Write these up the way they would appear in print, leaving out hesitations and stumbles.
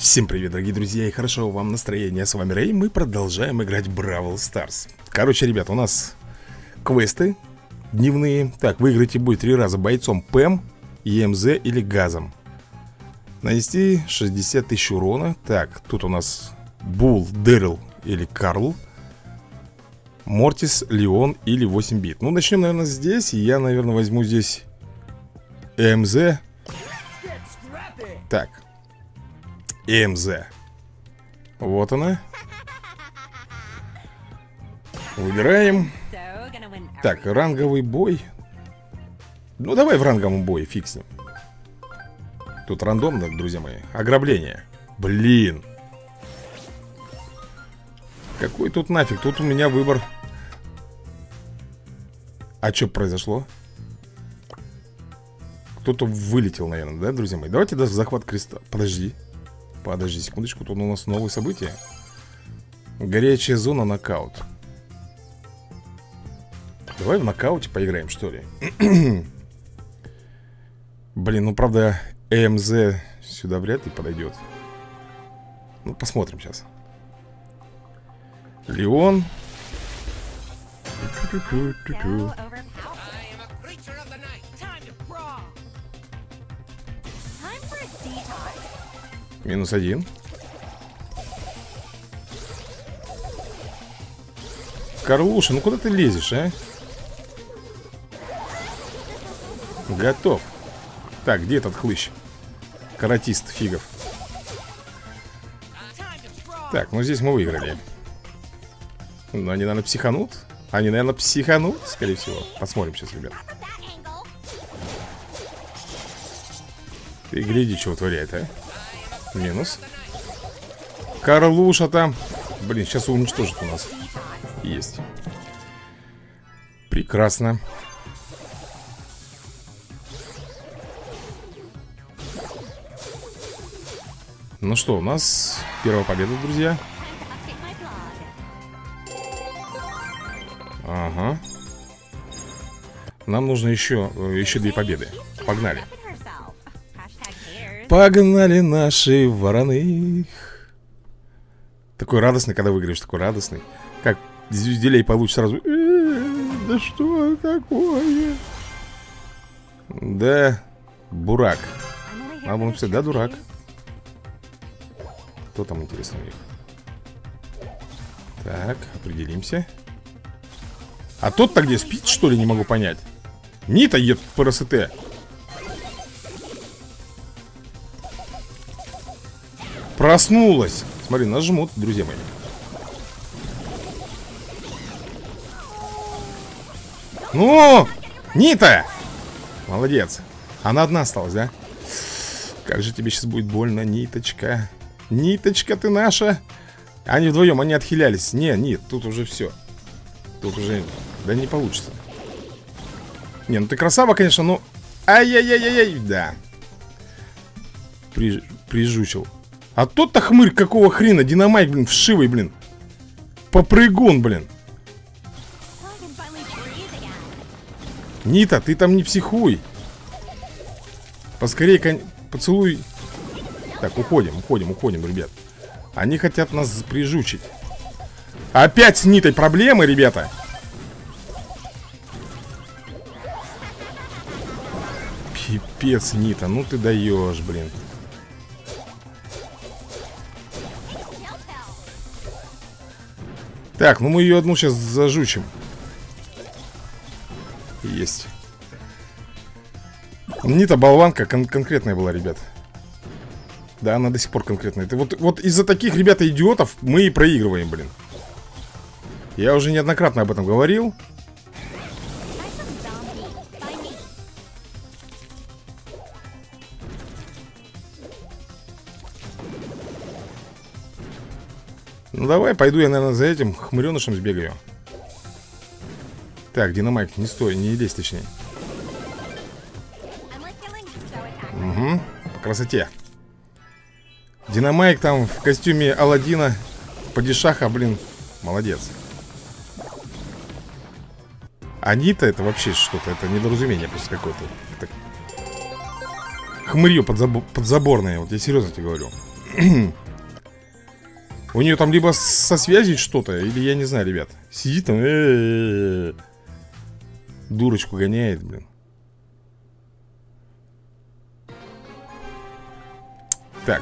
Всем привет, дорогие друзья, и хорошего вам настроения. С вами Рэй, мы продолжаем играть Бравл Старс. Короче, ребята, у нас квесты дневные. Так, выиграйте будет 3 раза бойцом ПЭМ, ЕМЗ или газом. Нанести 60 тысяч урона. Так, тут у нас Бул, Дэрил или Карл, Мортис, Леон или 8 бит. Ну, начнем, наверное, здесь. И я, наверное, возьму здесь ЕМЗ. Так, ЕМЗ. Вот она. Выбираем. Так, ранговый бой. Ну, давай в ранговом бое, фиг с ним. Тут рандомно, друзья мои. Ограбление. Блин. Какой тут нафиг? Тут у меня выбор. А что произошло? Кто-то вылетел, наверное, да, друзья мои? Давайте даже захват креста. Подожди, секундочку. Тут у нас новые события. Горячая зона, нокаут. Давай в нокауте поиграем, что ли. Блин, ну правда ЭМЗ сюда вряд ли подойдет. Ну, посмотрим сейчас. Леон. -1. Карлуша, ну куда ты лезешь, а? Готов. Так, где этот хлыщ? Каратист фигов. Так, ну здесь мы выиграли. Ну, они, наверное, психанут. Они, наверное, психанут, скорее всего. Посмотрим сейчас, ребят. Ты гляди, что творяет, а? Минус. Карлуша там. Блин, сейчас уничтожит у нас. Есть. Прекрасно. Ну что, у нас первая победа, друзья. Ага. Нам нужно еще 2 победы. Погнали. Погнали наши вороны. Такой радостный, когда выиграешь, такой радостный. Как звезделей получишь сразу. Да что такое? Да, бурак. Надо было написать, да, дурак. Кто там, интересно, у них? Так, определимся. А тот-то где спит, что ли, не могу понять. Нита едет в ПРСТ. Проснулась. Смотри, нас жмут, друзья мои. Ну, Нита! Молодец. Она одна осталась, да? Как же тебе сейчас будет больно, Ниточка. Ниточка, ты наша. Они вдвоем, они отхилялись. Нет, тут уже все. Тут уже, да не получится. Не, ну ты красава, конечно, но... Ай-яй-яй-яй-яй, да. Прижучил. А тот-то хмырь какого хрена? Динамайк, блин, вшивый, блин. Попрыгун, блин. Нита, ты там не психуй. Поскорей поцелуй. Так, уходим, ребят. Они хотят нас прижучить. Опять с Нитой проблемы, ребята. Пипец, Нита, ну ты даешь, блин. Так, ну мы ее одну сейчас зажучим. Есть. Нита болванка конкретная была, ребят. Да, она до сих пор конкретная. Это вот из-за таких, ребята, идиотов мы и проигрываем, блин. Я уже неоднократно об этом говорил. Ну давай, пойду я, наверное, за этим хмыренышем сбегаю. Так, Динамайк, не стой, не лезь, точнее. Угу, по красоте. Динамайк там в костюме Аладдина, падишаха, блин, молодец. Они-то это вообще что-то, это недоразумение просто какое-то. Это... Хмырье подзаборное, вот я серьезно тебе говорю. У нее там либо со связью что-то, или я не знаю, ребят. Сидит там, дурочку гоняет, блин. Так.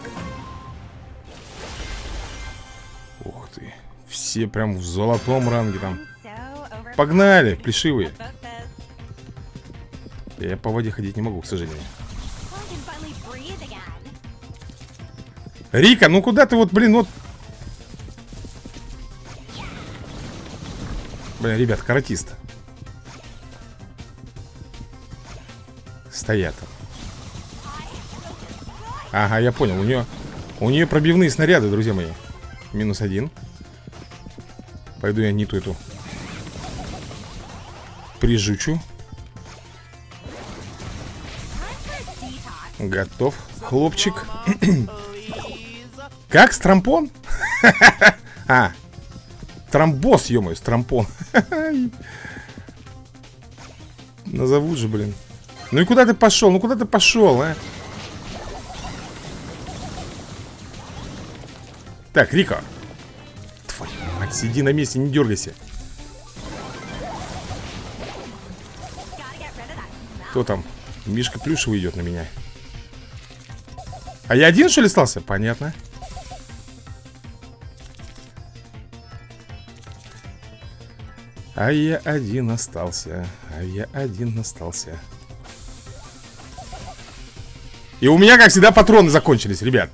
Ух ты. Все прям в золотом ранге там. Погнали, плешивые. Я по воде ходить не могу, к сожалению. Рика, ну куда ты вот, блин, вот. Блин, ребят, каратист. Стоят. Ага, я понял, у нее пробивные снаряды, друзья мои. -1. Пойду я ниту эту прижучу. Готов, хлопчик. Как? Стромпон? А, тромбоз, ё-моё, стромпон. Назовут же, блин. Ну и куда ты пошел? Ну куда ты пошел, а? Так, Рико. Твою мать, сиди на месте, не дергайся. Кто там? Мишка Плюшевый идет на меня. А я один, что ли, остался? Понятно. А я один остался. А я один остался. И у меня, как всегда, патроны закончились, ребят.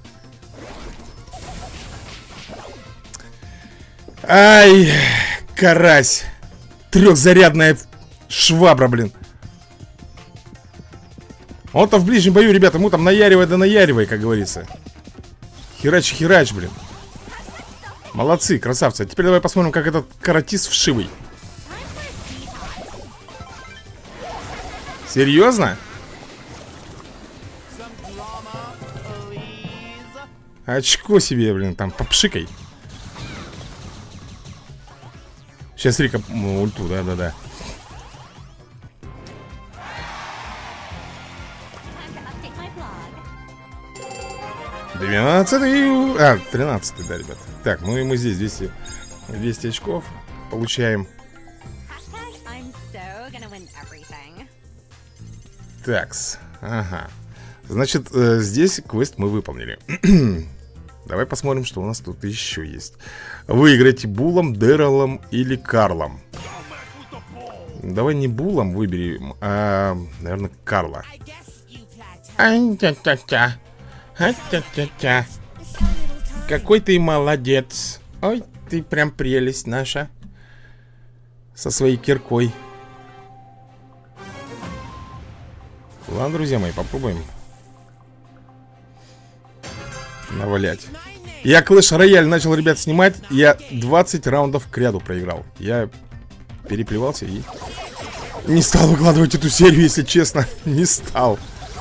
Ай, карась. Трехзарядная швабра, блин. Он-то в ближнем бою, ребята, ему там наяривай да наяривай, как говорится. Херач, блин. Молодцы, красавцы. А теперь давай посмотрим, как этот каратист вшивый. Серьезно? Очко себе, блин, там попшикай. Сейчас Рика ульту, да-да-да. А, 13, да, ребят. Так, ну и мы здесь 200 очков получаем. Такс, ага. Значит, здесь квест мы выполнили. Давай посмотрим, что у нас тут еще есть. Выиграйте Булом, Дэролом или Карлом. Давай не Булом выберем, а, наверное, Карла. Ай-тя-тя-тя. Ай-тя-тя-тя. Какой ты молодец. Ой, ты прям прелесть наша. Со своей киркой. Ладно, друзья мои, попробуем навалять. Я Clash Royale начал, ребят, снимать. Я 20 раундов к ряду проиграл. Я переплевался и не стал выкладывать эту серию, если честно. Не стал.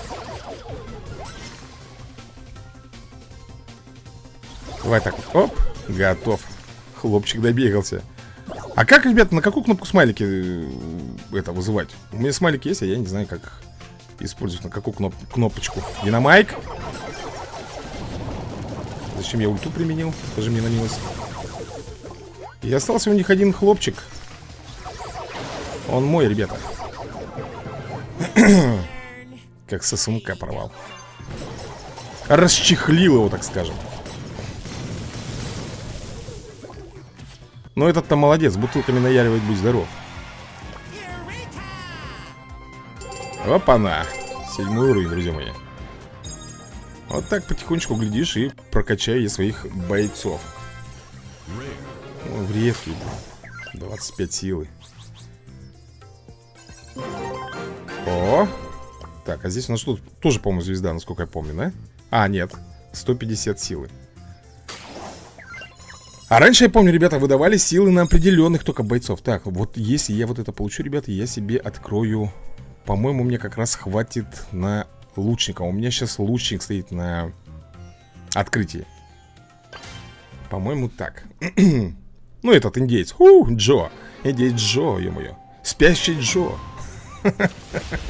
Давай так, оп, готов. Хлопчик добегался. А как, ребят, на какую кнопку смайлики это вызывать? У меня смайлик есть, а я не знаю, как использовать, на какую кнопочку. Динамайк. Зачем я ульту применил? Скажи мне на милость. И остался у них один хлопчик. Он мой, ребята. Как сосунка порвал. Расчехлил его, так скажем. Но этот-то молодец, бутылками наяривает, будь здоров. Опа-на. 7-й уровень, друзья мои. Вот так потихонечку глядишь и прокачаю я своих бойцов. Ну, в редкий. 25 силы. О! Так, а здесь у нас что? Тоже, по-моему, звезда, насколько я помню, да? А, нет, 150 силы. А раньше, я помню, ребята, выдавали силы на определенных только бойцов. Так, вот если я вот это получу, ребята, я себе открою. По-моему, мне как раз хватит на лучника. У меня сейчас лучник стоит на открытии. По-моему, так. Ну, этот индейец. Джо. Индейец Джо, ё-моё. Спящий Джо.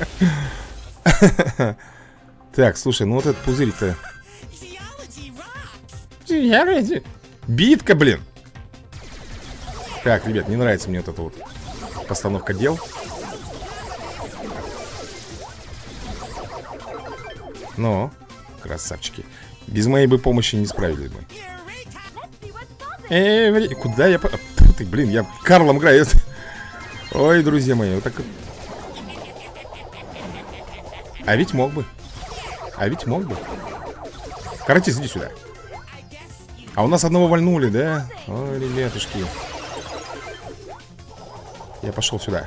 Так, слушай, ну вот этот пузырь-то Битка, блин. Так, ребят, не нравится мне вот эта вот постановка дел. Но, красавчики. Без моей бы помощи не справились бы. Куда я... Ты, блин, я Карлом играю. Ой, друзья мои, вот так... А ведь мог бы. А ведь мог бы. Каратист, иди сюда. А у нас одного вальнули, да? Ой, ребятушки. Я пошел сюда.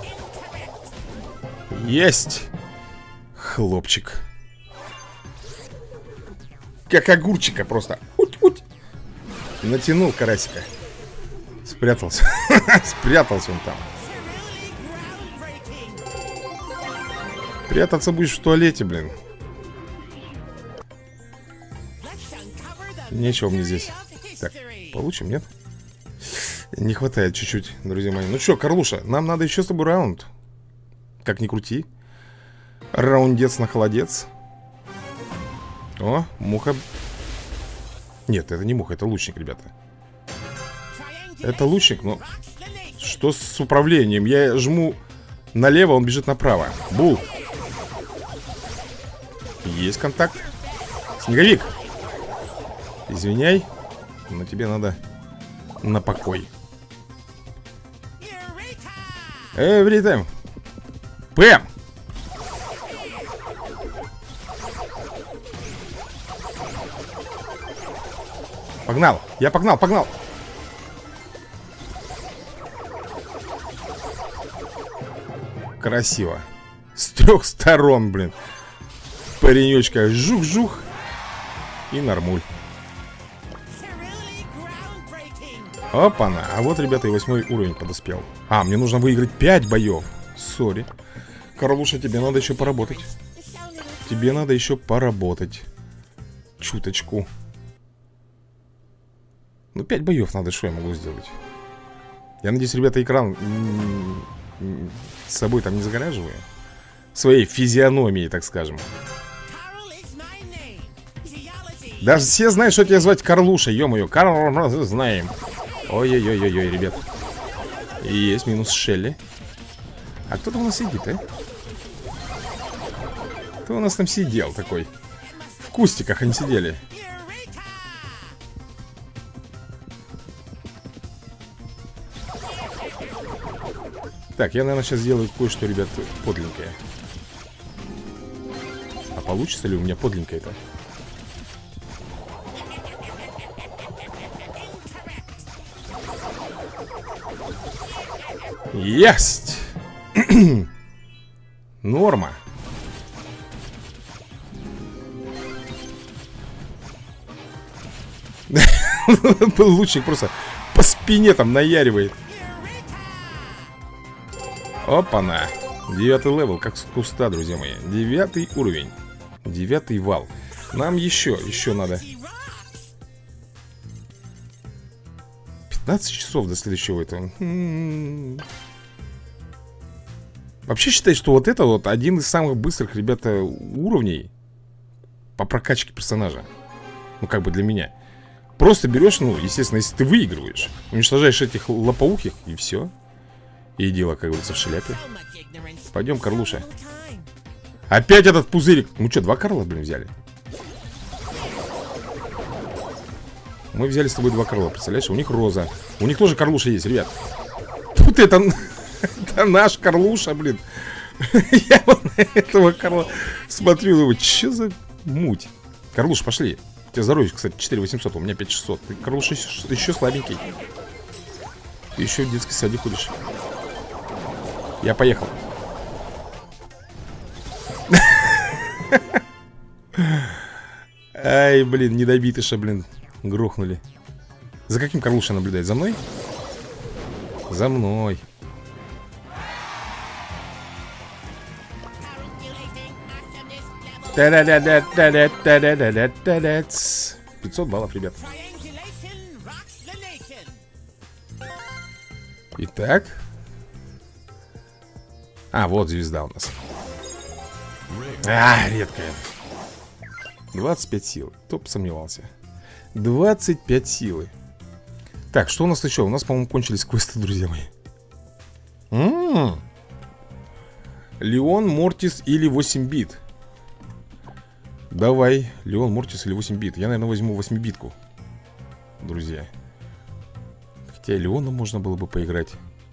Есть! Хлопчик. Как огурчика просто. Уть-уть. Натянул карасика. Спрятался. Спрятался он там. Прятаться будешь в туалете, блин. Нечего мне здесь. Так, получим, нет? Не хватает чуть-чуть, друзья мои. Ну что, Карлуша, нам надо еще с тобой раунд. Как ни крути. Раундец на холодец. О, муха. Нет, это не муха, это лучник, ребята. Это лучник, но... Что с управлением? Я жму налево, он бежит направо. Бул. Есть контакт. Снеговик. Извиняй, но тебе надо на покой. Everytime. Пэм. Погнал, я погнал, погнал. Красиво. С 3 сторон, блин. Паренечка, жух-жух. И нормуль. Опа-на, а вот, ребята, и 8 уровень подоспел. А, мне нужно выиграть 5 боев. Сори. Карлуша, тебе надо еще поработать. Тебе надо еще поработать. Чуточку. Ну, 5 боев надо, что я могу сделать? Я надеюсь, ребята, экран с собой там не загораживаю. Своей физиономией, так скажем. Даже все знают, что тебя звать Карлуша. Ё-моё, Карл, знаем. Ой-ой-ой-ой, ребят. И есть минус Шелли. А кто там у нас сидит, а? Кто у нас там сидел такой? В кустиках они сидели. Так, я, наверное, сейчас сделаю кое-что, ребят, подленькое. А получится ли у меня подленькое-то? Есть! Норма. Лучник просто по спине там наяривает. Опа-на. 9 левел, как с куста, друзья мои. 9 уровень. 9 вал. Нам еще надо 15 часов до следующего этого. Вообще считаю, что вот это вот один из самых быстрых, ребята, уровней по прокачке персонажа. Ну, как бы для меня. Просто берешь, ну, естественно, если ты выигрываешь, уничтожаешь этих лопоухих, и все. И дело, как говорится, в шляпе. Пойдем, Карлуша. Опять этот пузырик. Мы что, 2 Карла, блин, взяли? Мы взяли с тобой 2 Карла, представляешь? У них Роза. У них тоже Карлуша есть, ребят. Тут это наш Карлуша, блин. Я вот на этого Карла смотрю, думаю, что за муть? Карлуша, пошли. У тебя здоровье, кстати, 4800, у меня 5600. Ты, Карлуша, еще слабенький. Ты еще в детский садик ходишь. Я поехал. Ай, блин, недобитыша, блин. Грохнули. За каким Карлуша наблюдает? За мной? За мной. Та-да-да-да-да-да-да-да-да-да. 500 баллов, ребят. Итак. А, вот звезда у нас. А, редкая. 25 сил. Кто бы сомневался. 25 силы. Так, что у нас еще? У нас, по-моему, кончились квесты, друзья мои. Леон, Мортис или 8 бит. Давай, Леон, Мортис или 8 бит. Я, наверное, возьму 8-битку, друзья. Хотя Леоном можно было бы поиграть.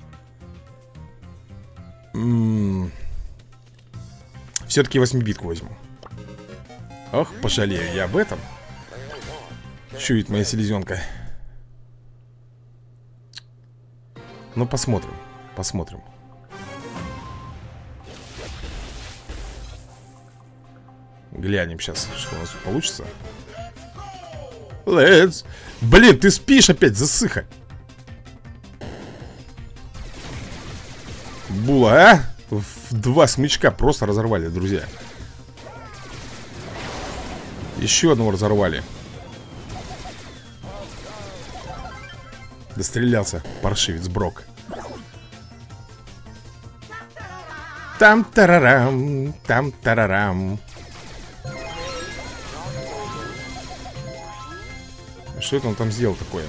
Все-таки 8-битку возьму. Ох, пожалею я об этом. Чует моя селезенка. Ну, посмотрим. Посмотрим. Глянем сейчас, что у нас тут получится. Let's... Блин, ты спишь опять, засыха. Була, а? В 2 смычка просто разорвали, друзья. Еще одного разорвали. Дострелялся паршивец Брок. Там-тарарам, там-тарарам. Что это он там сделал такое?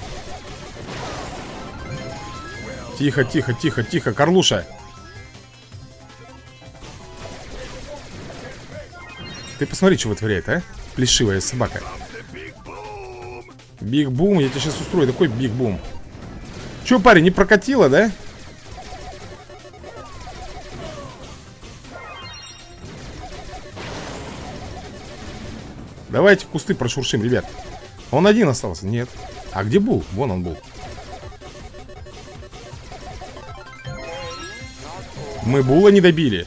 Тихо, тихо, тихо, тихо, Карлуша. Ты посмотри, что вытворяет, а? Плешивая собака. Биг бум, я тебе сейчас устрою такой биг бум. Че, парень, не прокатило, да? Давайте кусты прошуршим, ребят. Он один остался? Нет. А где Бул? Вон он был. Мы Була не добили.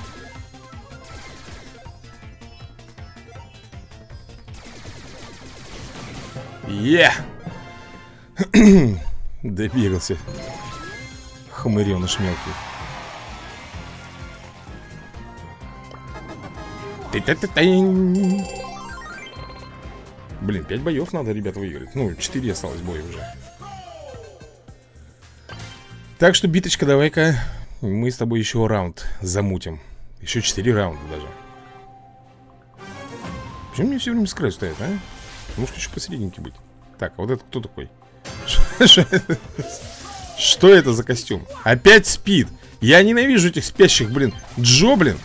Добегался. Хмыреныш мелкий. Блин, 5 боев надо, ребят, выиграть. Ну, 4 осталось боя уже. Так что, биточка, давай-ка мы с тобой еще раунд замутим. Еще 4 раунда даже. Почему мне все время с краю стоят, а? Может еще посерединке быть. Так, а вот это кто такой? Что это за костюм? Опять спит. Я ненавижу этих спящих, блин. Джо, блин.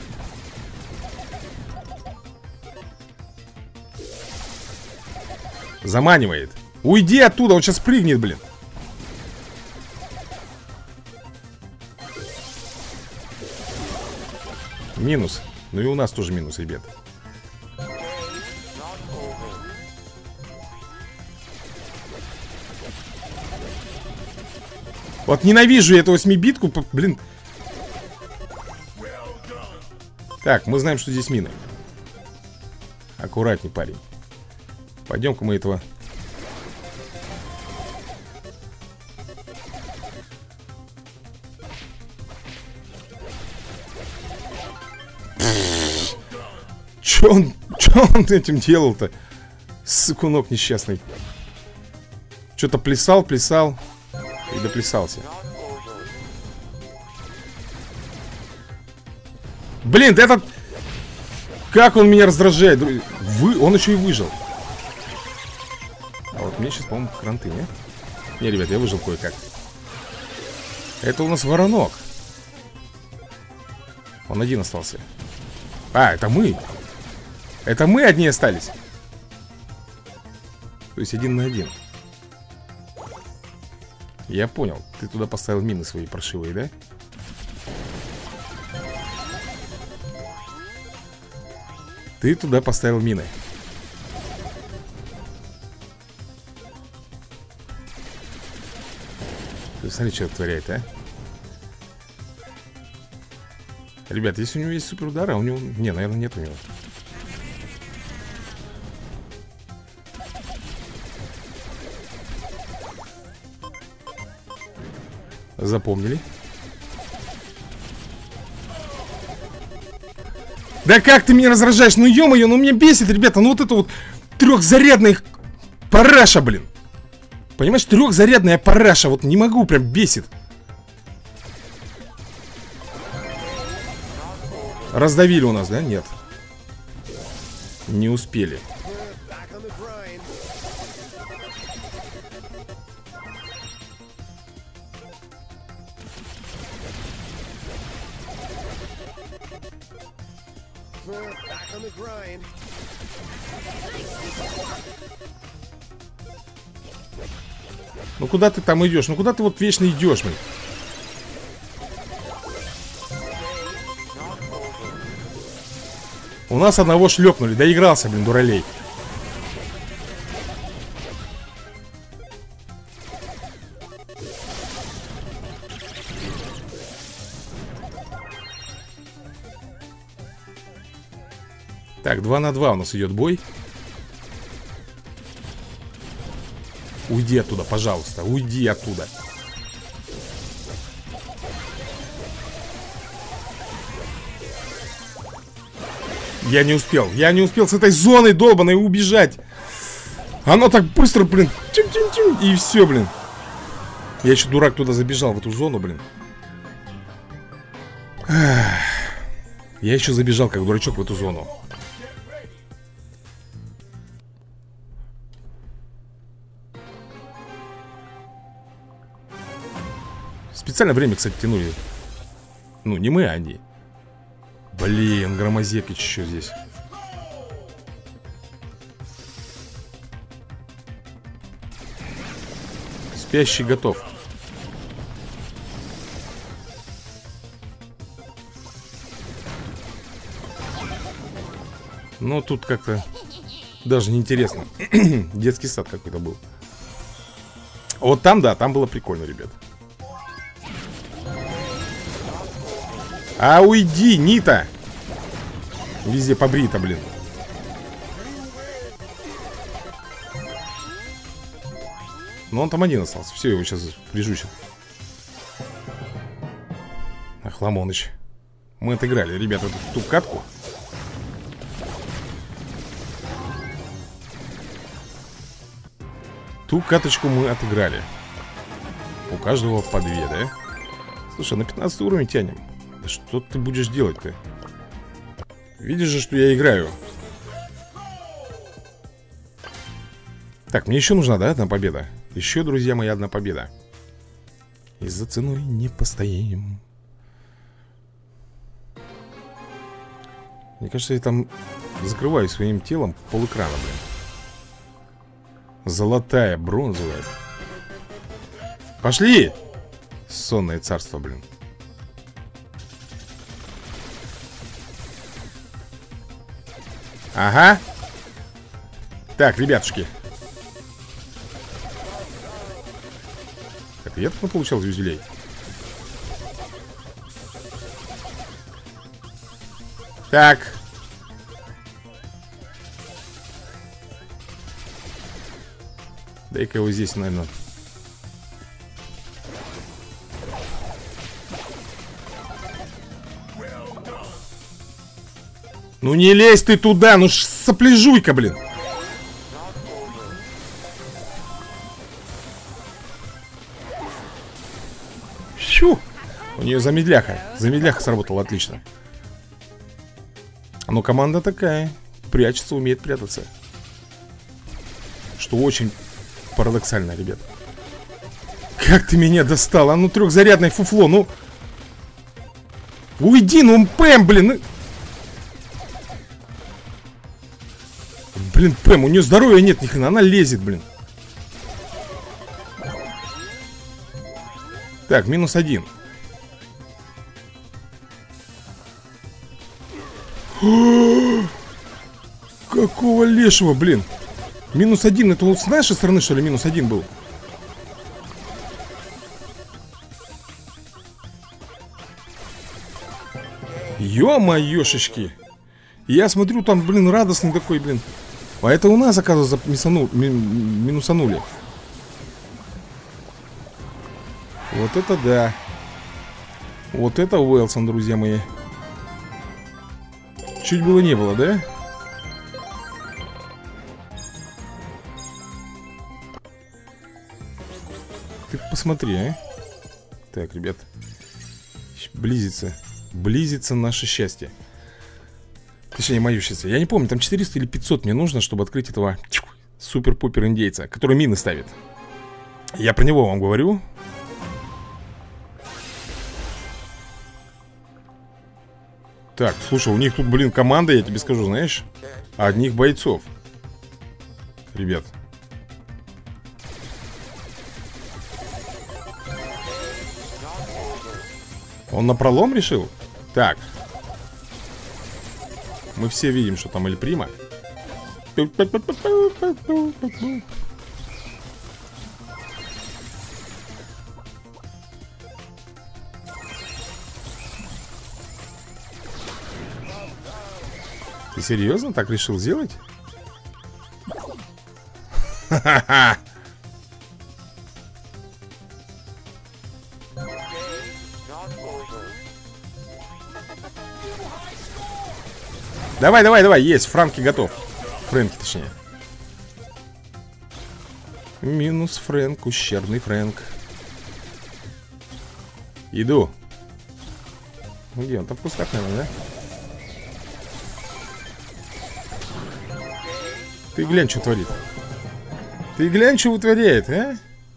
Заманивает. Уйди оттуда, он сейчас прыгнет, блин. Минус. Ну и у нас тоже минус, ребят. Вот ненавижу я эту 8-битку, блин. Так, мы знаем, что здесь мины. Аккуратней, парень. Пойдем-ка мы этого... Чё он этим делал-то? Сыкунок несчастный. Что-то плясал и доплясался. Блин, да этот... Как он меня раздражает. Он еще и выжил. А вот мне сейчас, по-моему, кранты, не? Не, ребят, я выжил кое-как. Это у нас воронок. Он один остался. А, это мы. Это мы одни остались. То есть 1 на 1. Я понял. Ты туда поставил мины свои паршивые, да? Ты туда поставил мины. Ты смотри, что творяет, а? Ребят, если у него есть суперудар, а у него... Не, наверное, нет у него. Запомнили? Да как ты меня раздражаешь? Ну ё-моё, ну меня бесит, ребята. Ну вот это вот трехзарядная параша, блин. Понимаешь, трехзарядная параша. Вот не могу, прям бесит. Раздавили у нас, да? Нет. Не успели. Ну куда ты там идешь? Ну куда ты вот вечно идешь, блин? У нас одного шлепнули, доигрался, блин, дуралей. Так, 2 на 2 у нас идет бой. Уйди оттуда, пожалуйста, уйди оттуда. Я не успел с этой зоной долбаной убежать. Оно так быстро, блин, тим-тим-тим, и все, блин. Я еще дурак туда забежал, в эту зону, блин. Я еще забежал, как дурачок, в эту зону. Специально время, кстати, тянули. Ну, не мы, а они. Блин, Громозекич еще здесь. Спящий готов. Ну, тут как-то даже неинтересно. Детский сад какой-то был. Вот там, да, там было прикольно, ребят. А уйди, Нита! Везде побрита, блин. Но он там один остался. Все, его сейчас прижучат. Ах, Ламоныч. Мы отыграли, ребята, ту катку. Ту каточку мы отыграли. У каждого по 2, да? Слушай, на 15 уровень тянем. Да что ты будешь делать-то? Видишь же, что я играю. Так, мне еще нужна, да, одна победа? Еще, друзья мои, одна победа. И за ценой не постоим. Мне кажется, я там закрываю своим телом полэкрана, блин. Золотая, бронзовая. Пошли! Сонное царство, блин. Ага. Так, ребятушки. Это я тут получал звездюлей. Так. Дай-ка его здесь, наверное. Ну не лезь ты туда, ну сопляжуй-ка, блин. Щу. У нее замедляха. Замедляха сработала отлично. Но команда такая. Прячется, умеет прятаться. Что очень парадоксально, ребят. Как ты меня достал? А ну трехзарядное фуфло, ну. Уйди, ну Пэм, блин. Блин, Пэм, у нее здоровья нет ни хрена, она лезет, блин. Так, -1. Какого лешего, блин. -1, это вот с нашей стороны, что ли, -1 был? Ё-моёшечки. Я смотрю, там, блин, радостный такой, блин. А это у нас, оказывается, минусанули. Вот это да. Вот это Уэлсон, друзья мои. Чуть было не было, да? Ты посмотри, а. Так, ребят. Близится. Близится наше счастье. Точнее, мое счастье. Я не помню, там 400 или 500 мне нужно, чтобы открыть этого супер-пупер индейца, который мины ставит. Я про него вам говорю. Так, слушай, у них тут, блин, команда, я тебе скажу, знаешь, одних бойцов. Ребят. Он напролом решил? Так. Мы все видим, что там Эль Прима. Ты серьезно так решил сделать? Ха-ха-ха! Давай, давай, давай, есть, Франки готов. Фрэнки, точнее. Минус Фрэнк, ущербный Фрэнк. Иду. Где он? Там в кустах, наверное, да? Ты глянь, что творит. Ты глянь, что вытворяет, а?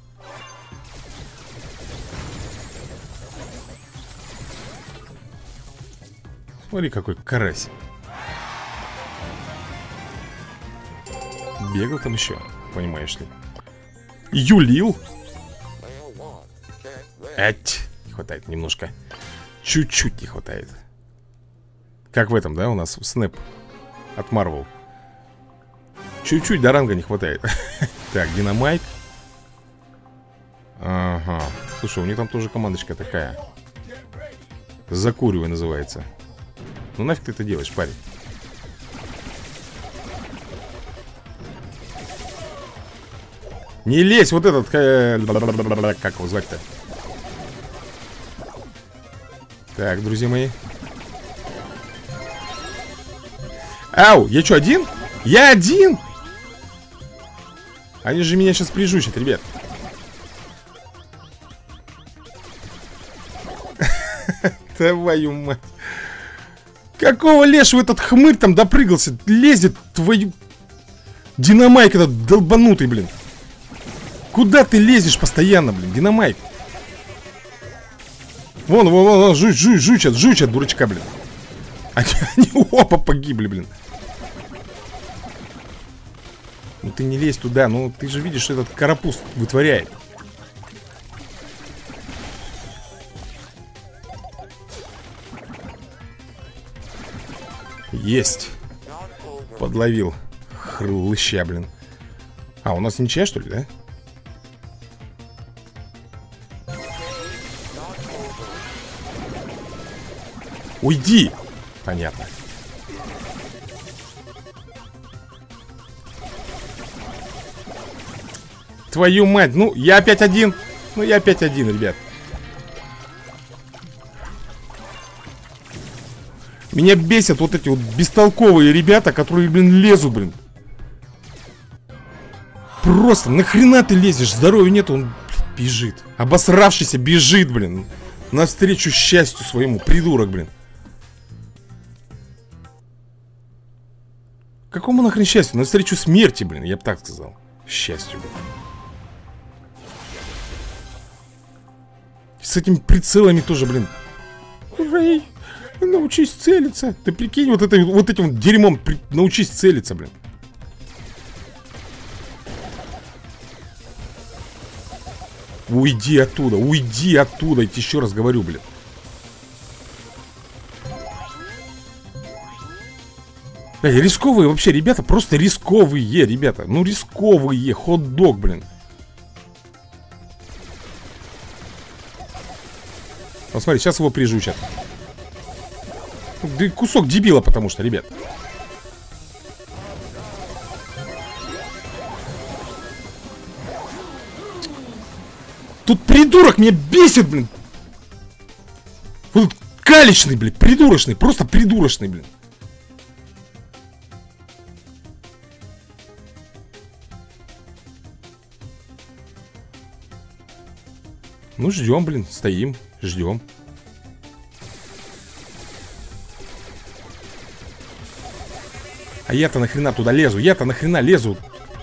Смотри, какой карась. Бегал там еще, понимаешь ли. Юлил. Эть, не хватает немножко. Чуть-чуть не хватает. Как в этом, да, у нас Снэп от Marvel. Чуть-чуть до ранга не хватает. Так, Динамайк. Ага. Слушай, у них там тоже командочка такая. Закуривай называется. Ну нафиг ты это делаешь, парень? Не лезь, вот этот... Как его звать-то? Так, друзья мои. Ау, я что, один? Я один? Они же меня сейчас прижучат, ребят. Твою мать. Какого лешего этот хмырь там допрыгался? Лезет, твою... Динамайк этот долбанутый, блин. Куда ты лезешь постоянно, блин, Динамайк? Вон, жучат, дурачка, блин. Они оба погибли, блин. Ну ты не лезь туда, ну ты же видишь, что этот карапуз вытворяет. Есть. Подловил. Хлыща, блин. А, у нас ничья, что ли, да? Уйди! Понятно. Твою мать, ну я опять один. Ну я опять один, ребят. Меня бесят вот эти вот бестолковые ребята, которые, блин, лезут, блин. Просто нахрена ты лезешь? Здоровья нет, он, блин, бежит. Обосравшийся бежит, блин. Навстречу счастью своему, придурок, блин. Какому нахрен счастью? Навстречу смерти, блин, я бы так сказал. Счастью, блин. С этими прицелами тоже, блин. Рэй, научись целиться. Ты прикинь, вот этим вот дерьмом научись целиться, блин. Уйди оттуда, я тебе еще раз говорю, блин. Рисковые вообще, ребята, просто рисковые, ребята. Ну, рисковые, хот-дог, блин. Посмотри, сейчас его прижучат. Да кусок дебила, потому что, ребят. Тут придурок меня бесит, блин. Вот калечный, блин, придурочный, просто придурочный, блин. Ну, ждем, блин, стоим, ждем. А я-то нахрена туда лезу? Я-то нахрена лезу?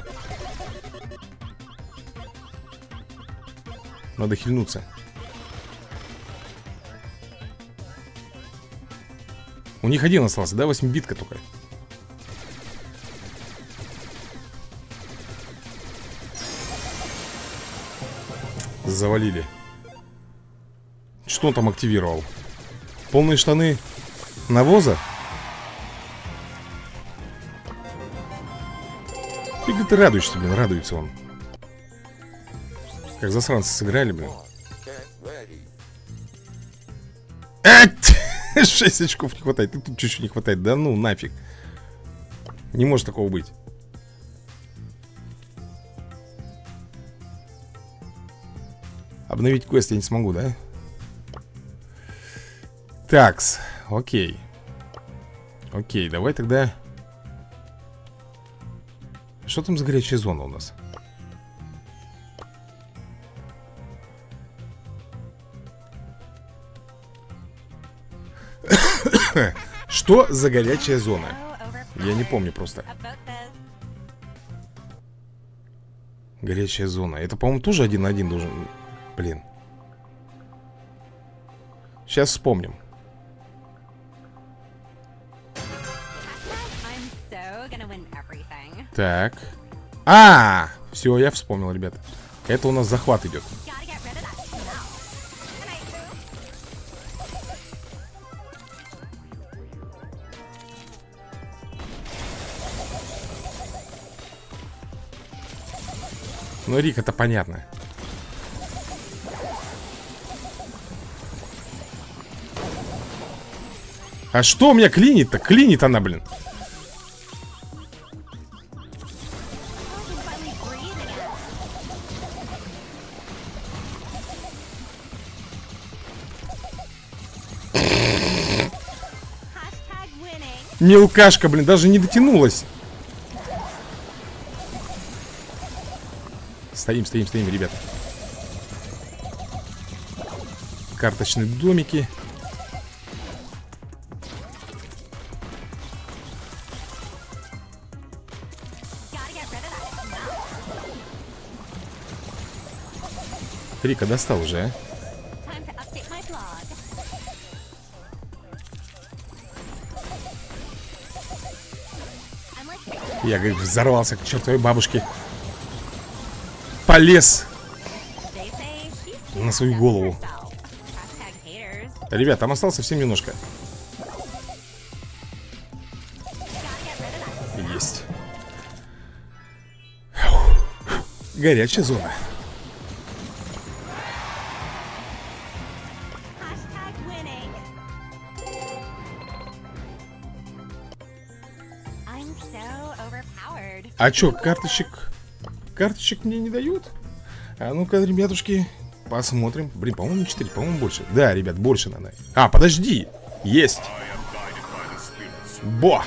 Надо хильнуться. У У них один остался, да? 8-битка только. Завалили. Что он там активировал? Полные штаны навоза? Фига ты радуешься, блин, радуется он. Как засранцы сыграли, блин. 6 очков не хватает. И тут чуть-чуть не хватает. Да ну нафиг. Не может такого быть. Обновить квест я не смогу, да? Такс, окей. Окей, давай тогда. Что там за горячая зона у нас? Что за горячая зона? Я не помню просто. Горячая зона. Это, по-моему, тоже 1 на 1 должен... Блин. Сейчас вспомним. Так. Все, я вспомнил, ребята. Это у нас захват идет. Ну, Рик, это понятно. А что у меня клинит-то? Клинит она, блин. Мелкашка, блин, даже не дотянулась. Стоим, стоим, стоим, ребята. Карточные домики. Рика достал уже, а? Я, говорит, взорвался к чертовой бабушке. Полез на свою голову. Ребят, там осталось совсем немножко. Есть. Горячая зона. А чё, карточек? Карточек мне не дают? А ну-ка, ребятушки, посмотрим. Блин, по-моему, 4, по-моему, больше. Да, ребят, больше надо. Подожди. Есть. Бо.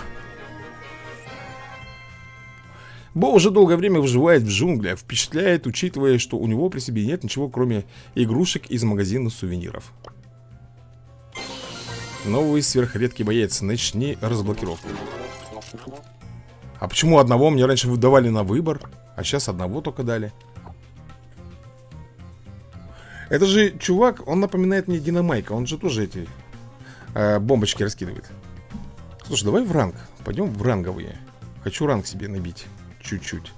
Бо уже долгое время выживает в джунглях. Впечатляет, учитывая, что у него при себе нет ничего, кроме игрушек из магазина сувениров. Новый сверхредкий боец. Начни разблокировку. А почему одного мне раньше выдавали на выбор, а сейчас одного только дали? Это же чувак, он напоминает мне Динамайка. Он же тоже эти бомбочки раскидывает. Слушай, давай в ранг. Пойдем в ранговые. Хочу ранг себе набить. Чуть-чуть.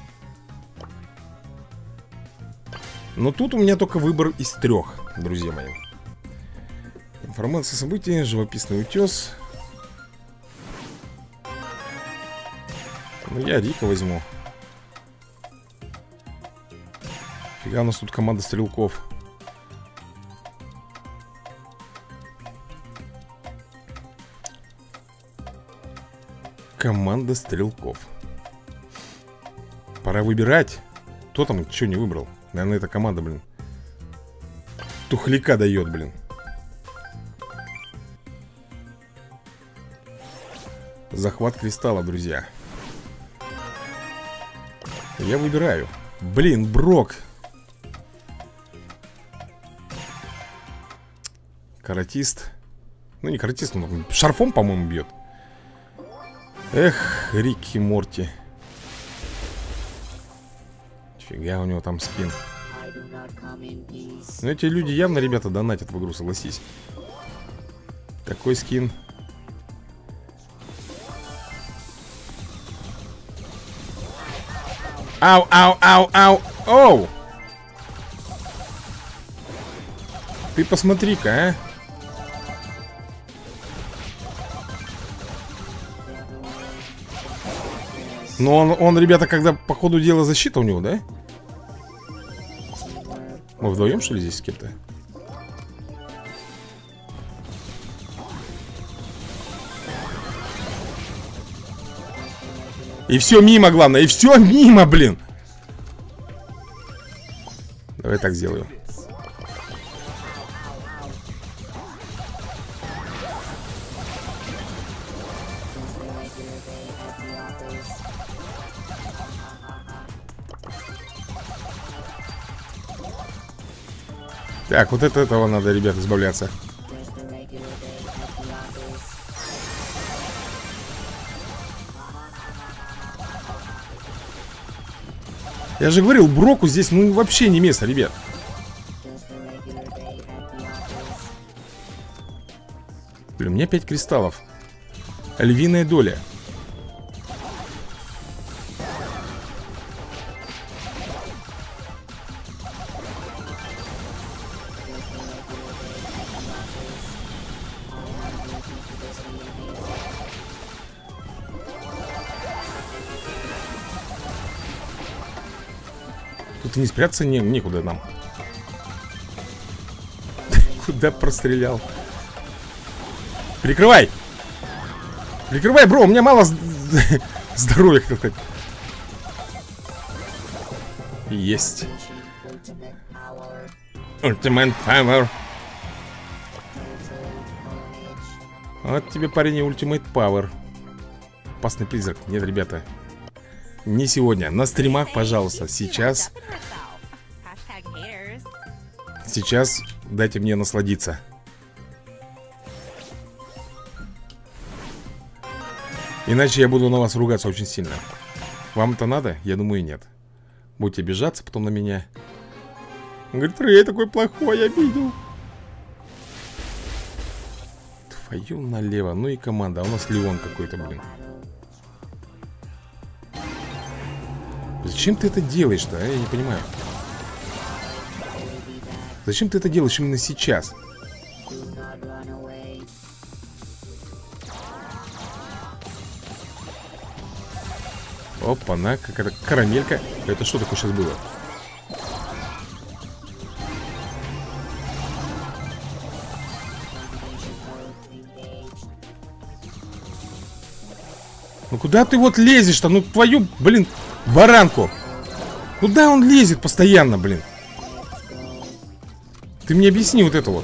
Но тут у меня только выбор из 3, друзья мои. Информация о событии, живописный утес. Ну, я Рика возьму. Фига, у нас тут команда стрелков. Команда стрелков. Пора выбирать. Кто там что не выбрал? Наверное, эта команда, блин. Тухляка дает, блин. Захват кристалла, друзья. Я выбираю. Блин, Брок. Каратист. Ну, не каратист, он шарфом, по-моему, бьет. Эх, Рикки Морти. Фига у него там скин. Но эти люди явно, ребята, донатят в игру, согласись. Такой скин Ау, ау, ау, ау. Оу. Ты посмотри-ка, а. Но он, ребята, когда по ходу дела защита у него, да? Мы вдвоем, что ли, здесь с кем-то? И все мимо, главное. И все мимо, блин. Давай так сделаю. Так, вот от этого надо, ребят, избавляться. Я же говорил, Броку здесь, ну, вообще не место, ребят. Блин, у меня 5 кристаллов. Львиная доля. Тут не спрятаться некуда нам. Куда прострелял? Прикрывай! Прикрывай, бро, у меня мало здоровья как-то. Есть. Ultimate Power. Вот тебе, парень, и Ultimate Power. Опасный призрак. Нет, ребята. Не сегодня. На стримах, пожалуйста. Сейчас. Сейчас дайте мне насладиться. Иначе я буду на вас ругаться очень сильно. Вам это надо? Я думаю, нет. Будете обижаться потом на меня. Он говорит, Рэй такой плохой, я видел. Твою налево. Ну и команда. А у нас Леон какой-то, блин. Зачем ты это делаешь-то, а? Я не понимаю. Зачем ты это делаешь именно сейчас? Опа-на, какая-то карамелька. Это что такое сейчас было? Ну куда ты вот лезешь-то? Ну твою, блин, баранку. Куда он лезет постоянно, блин? Ты мне объясни вот это вот.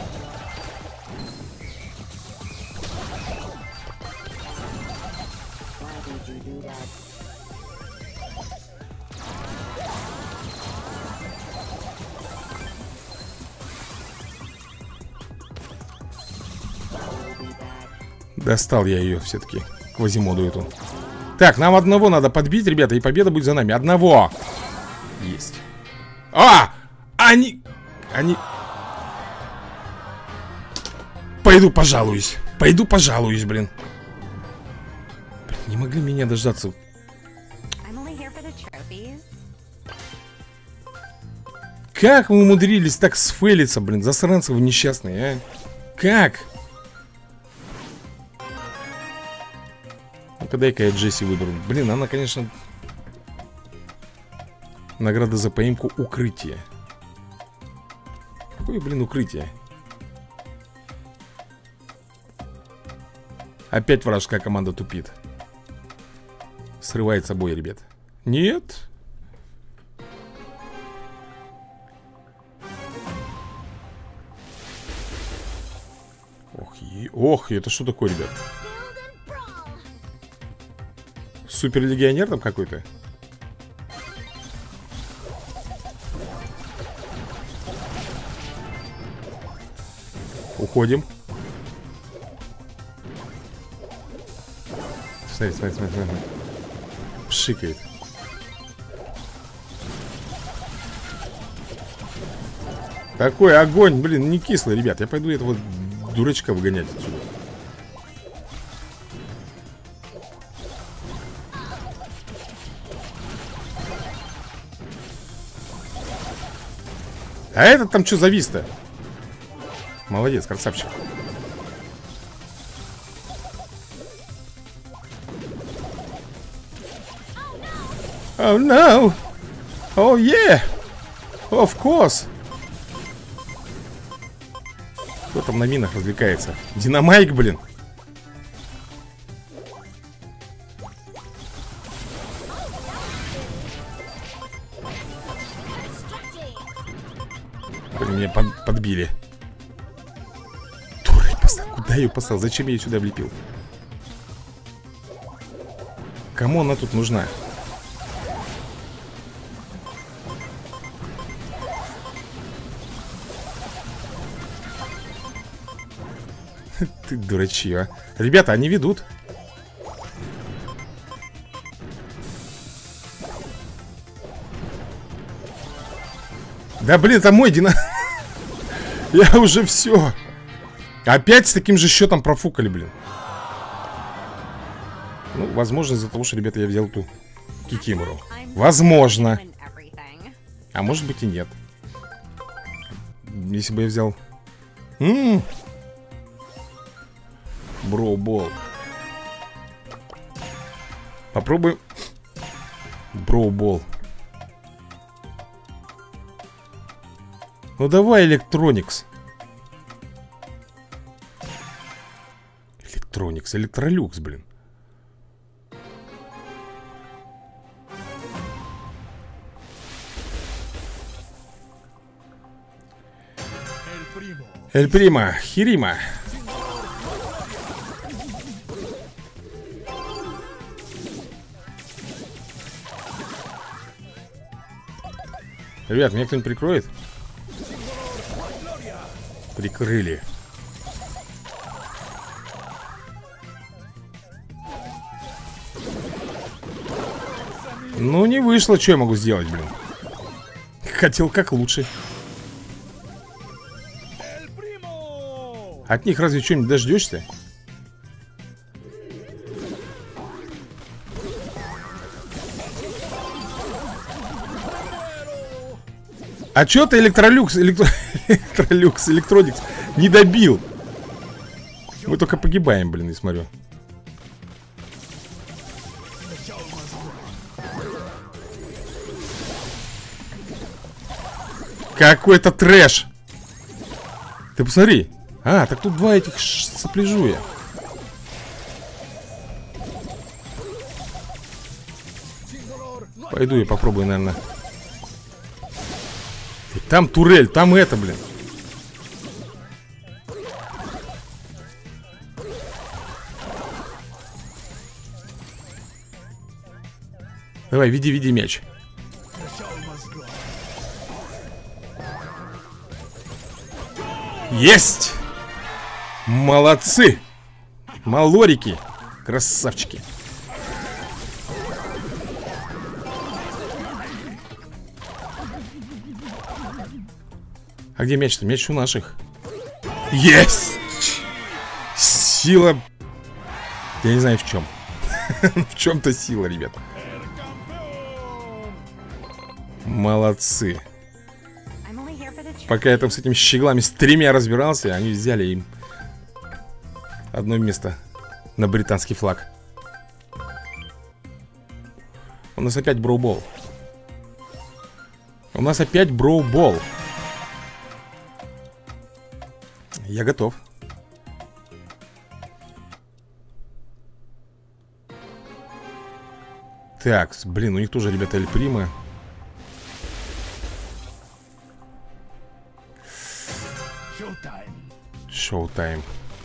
Достал я ее все-таки, Квазимоду эту. Так, нам одного надо подбить, ребята, и победа будет за нами. Одного. Есть. А! Они... Пойду пожалуюсь. Пойду пожалуюсь, блин. Не могли меня дождаться. Как вы умудрились так сфейлиться, блин, засранцы вы несчастные, а? Как? Ну-ка, дай-ка я Джесси выберу. Блин, она, конечно... Награда за поимку укрытие. Какое, блин, укрытие? Опять вражеская команда тупит. Срывает с собой, ребят. Нет. Ох, это что такое, ребят? Суперлегионер там какой-то? Уходим. Смотри. Пшикает. Такой огонь, блин, не кислый, ребят. Я пойду этого дурачка выгонять отсюда. А этот там что завис-то? Молодец, красавчик. Oh no! Oh yeah! Of course! Кто там на минах развлекается? Динамайк, блин! Блин, меня подбили. Турель поставил. Куда я ее поставил? Зачем я ее сюда влепил? Кому она тут нужна? Ты дурачье, а. Ребята, они ведут. Да блин, это мой дина. Я уже все. Опять с таким же счетом профукали, блин. Ну, возможно, из-за того, что, ребята, я взял ту Кикимору. Возможно. А может быть и нет. Если бы я взял... Броубол. Попробуем. Броубол. Ну давай, Электроникс. Электроникс, Электролюкс, блин. Эль Прима, Хирима. Ребят, меня кто-нибудь прикроет? Прикрыли. Ну, не вышло, что я могу сделать, блин. Хотел как лучше. От них разве что-нибудь дождешься? А чё ты Электролюкс, Электролюкс, Электроникс не добил? Мы только погибаем, блин, я смотрю. Какой-то трэш. Ты посмотри. А, так тут два этих сопляжуя. Пойду я попробую, наверное. Там турель, там это, блин. Давай, веди мяч. Есть! Молодцы! Малорики! Красавчики! А где мяч-то? Мяч у наших. Есть! Сила... Я не знаю в чем. В чем-то сила, ребят. Молодцы. Пока я там с этими щеглами, с тремя разбирался, они взяли им одно место на британский флаг. У нас опять броубол. У нас опять броубол. Я готов. Так, блин, у них тоже, ребята, Эль Прима. Шоу-тайм.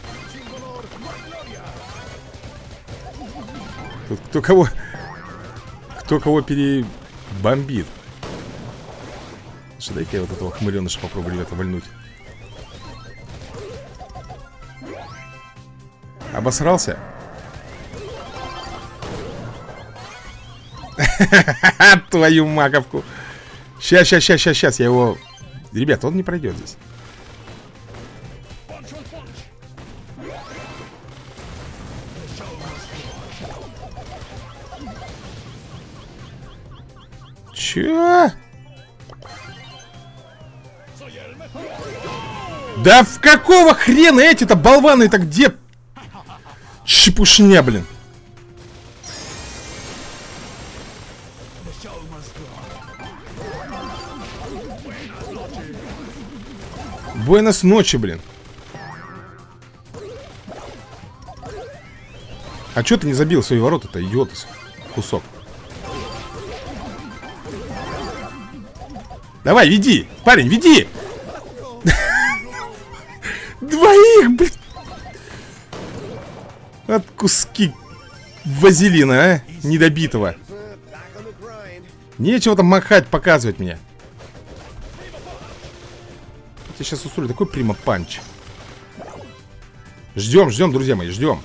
Тут кто кого перебомбит. Слушай, дай-ка я вот этого хмыреныша попробую, ребята, вальнуть. Обосрался? Твою маковку. Сейчас я его... Ребята, он не пройдет здесь. Чё? Да в какого хрена эти-то болваны-то где? Чепушня, блин. Буэнос ночи, блин. А чё ты не забил свои ворота-то, идиот, кусок? Давай, веди, парень, веди. Двоих, блин. От куски вазелина, а? Недобитого. Нечего там махать, показывать мне. Я сейчас устрою такой прима-панч. Ждем, ждем, друзья мои, ждем.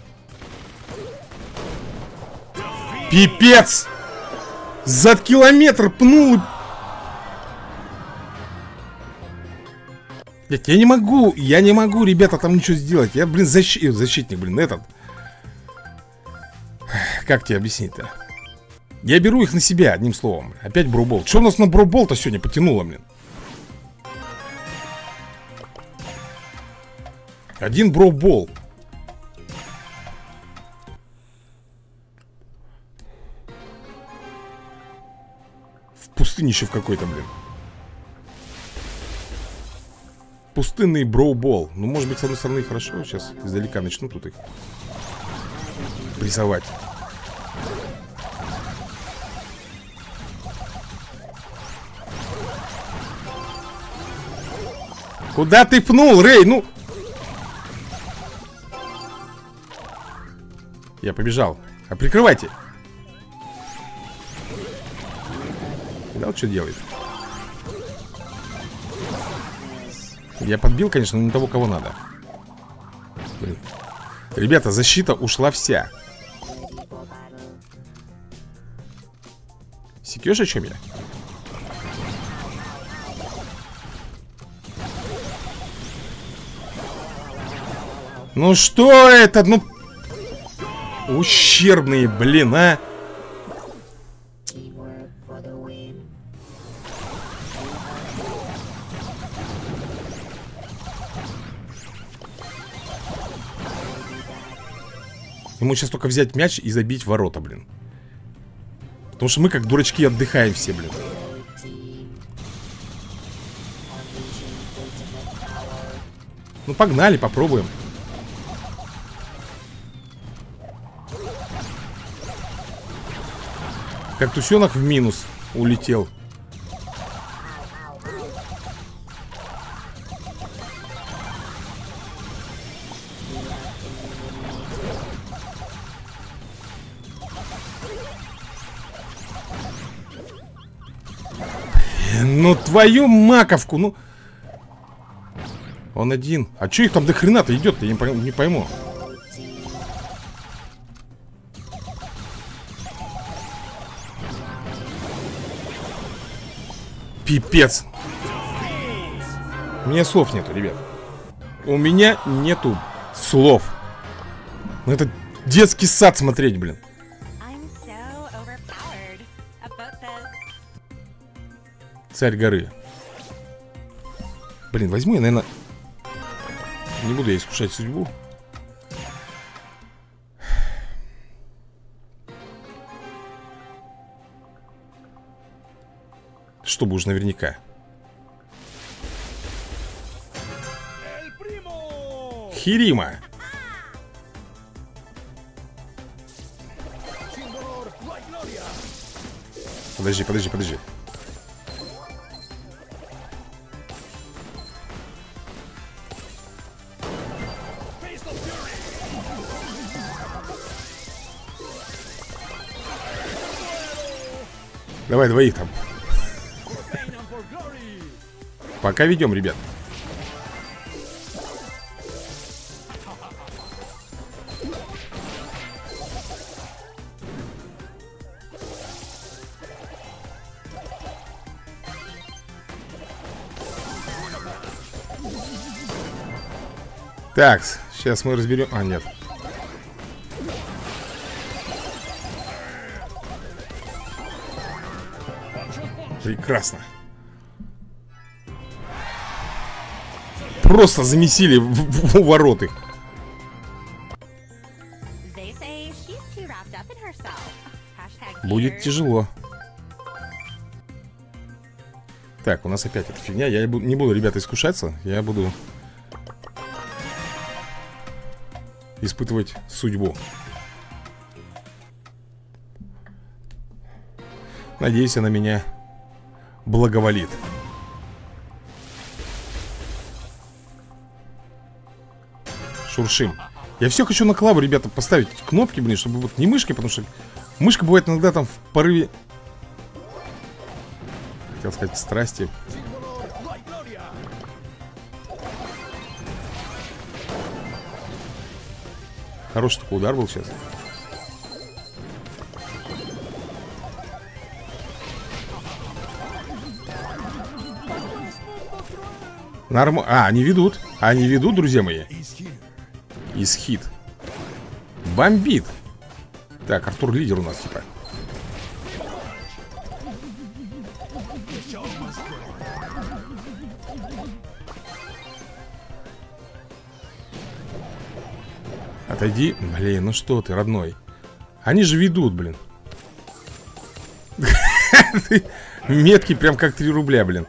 Пипец! За километр пнул. Я не могу, ребята, там ничего сделать. Я, блин, защитник, блин, этот. Как тебе объяснить-то? Я беру их на себя, одним словом. Опять броубол. Что у нас на броубол-то сегодня потянуло, блин? Один броубол. В пустынище в какой-то, блин. Пустынный броубол. Ну, может быть, с одной стороны хорошо. Сейчас издалека начну тут их прессовать. Куда ты пнул, Рэй? Ну! Я побежал. А прикрывайте. Да, вот что делает. Я подбил, конечно, но не того, кого надо. Блин. Ребята, защита ушла вся. Секешь, о чем я? Ну что это? Ну... Ущербные, блин, а! Ему сейчас только взять мяч и забить ворота, блин. Потому что мы как дурачки отдыхаем все, блин. Ну погнали, попробуем. Как тусенок в минус улетел. Ну твою маковку, ну. Он один. А че их там до хрена-то идет-то, я не пойму. Пипец. У меня слов нету, ребят. У меня нету слов. Ну это детский сад смотреть, блин. Царь горы. Блин, возьму я, наверное. Не буду я искушать судьбу. Чтобы уж наверняка. Хирима. Подожди, подожди, подожди. Давай двоих там. Пока ведем, ребят. Так, сейчас мы разберем. А, нет. Прекрасно. просто замесили в ворот их. Будет тяжело. Так, у нас опять эта фигня. Я не буду, ребята, искушаться. Я буду испытывать судьбу. Надеюсь, она меня благоволит. Шуршим. Я все хочу на клаву, ребята, поставить кнопки, блин, чтобы вот не мышкой, потому что мышка бывает иногда там в порыве, хотел сказать, страсти. Хороший такой удар был сейчас. А, они ведут. Они ведут, друзья мои. Исхит. Бомбит. Так, Артур лидер у нас, типа. Отойди. Блин, ну что ты, родной. Они же ведут, блин. Метки прям как 3 рубля, блин.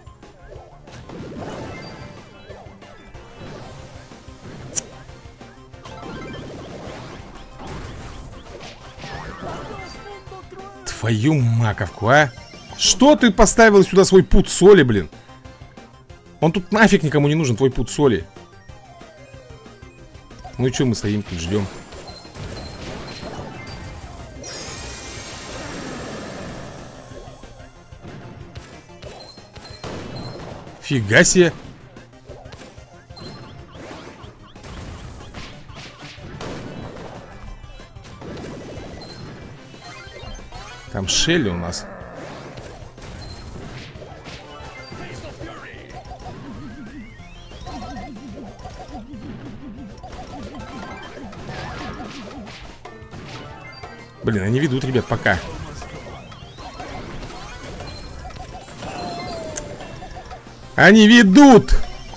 Твою маковку, а? Что ты поставил сюда свой пуд соли, блин? Он тут нафиг никому не нужен, твой пуд соли. Ну и что мы стоим тут, ждем? Фига себе. Там Шелли у нас. Блин, они ведут, ребят, пока. Они ведут!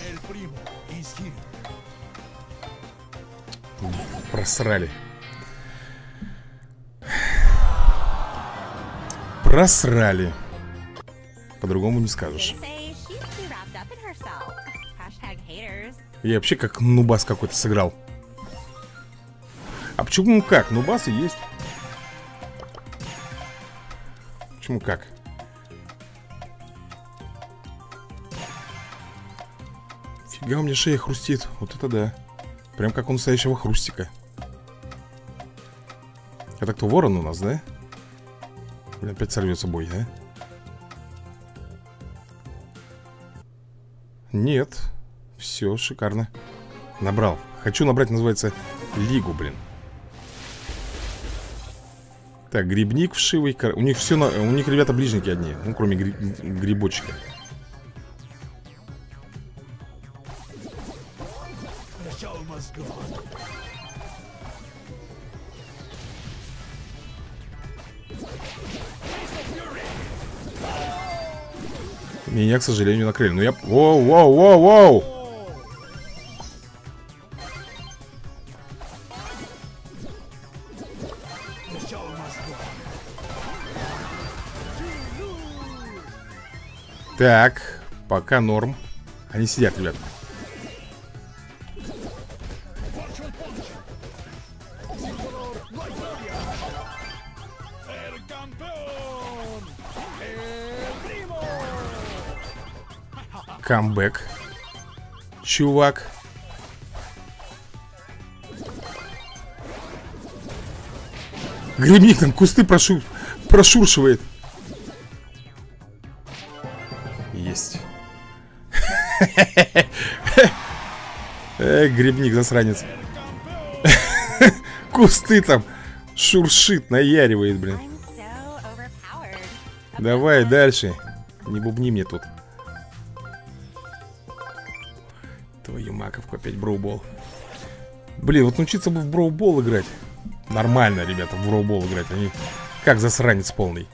Просрали. Просрали. По-другому не скажешь. Я вообще как нубас какой-то сыграл. А почему как? Нубасы есть. Почему как? Фига, у меня шея хрустит. Вот это да. Прям как у настоящего хрустика. Это кто, ворон у нас, да? Или опять сорвется бой, да? Нет. Все, шикарно. Набрал. Хочу набрать, называется, лигу, блин. Так, грибник вшивый. У них все на... У них, ребята, ближники одни. Ну, кроме грибочка. Меня, к сожалению, накрыли. Но я... Воу-воу-воу-воу! Так, пока норм. Они сидят, ребят. Камбэк. Чувак. Грибник там кусты прошуршивает. Есть. Грибник засранец. Кусты там шуршит, наяривает, блин. Давай дальше. Не бубни мне тут. Твою маковку, опять броубол. Блин, вот научиться бы в броубол играть. Нормально, ребята, в броубол играть. Они как засранец полный.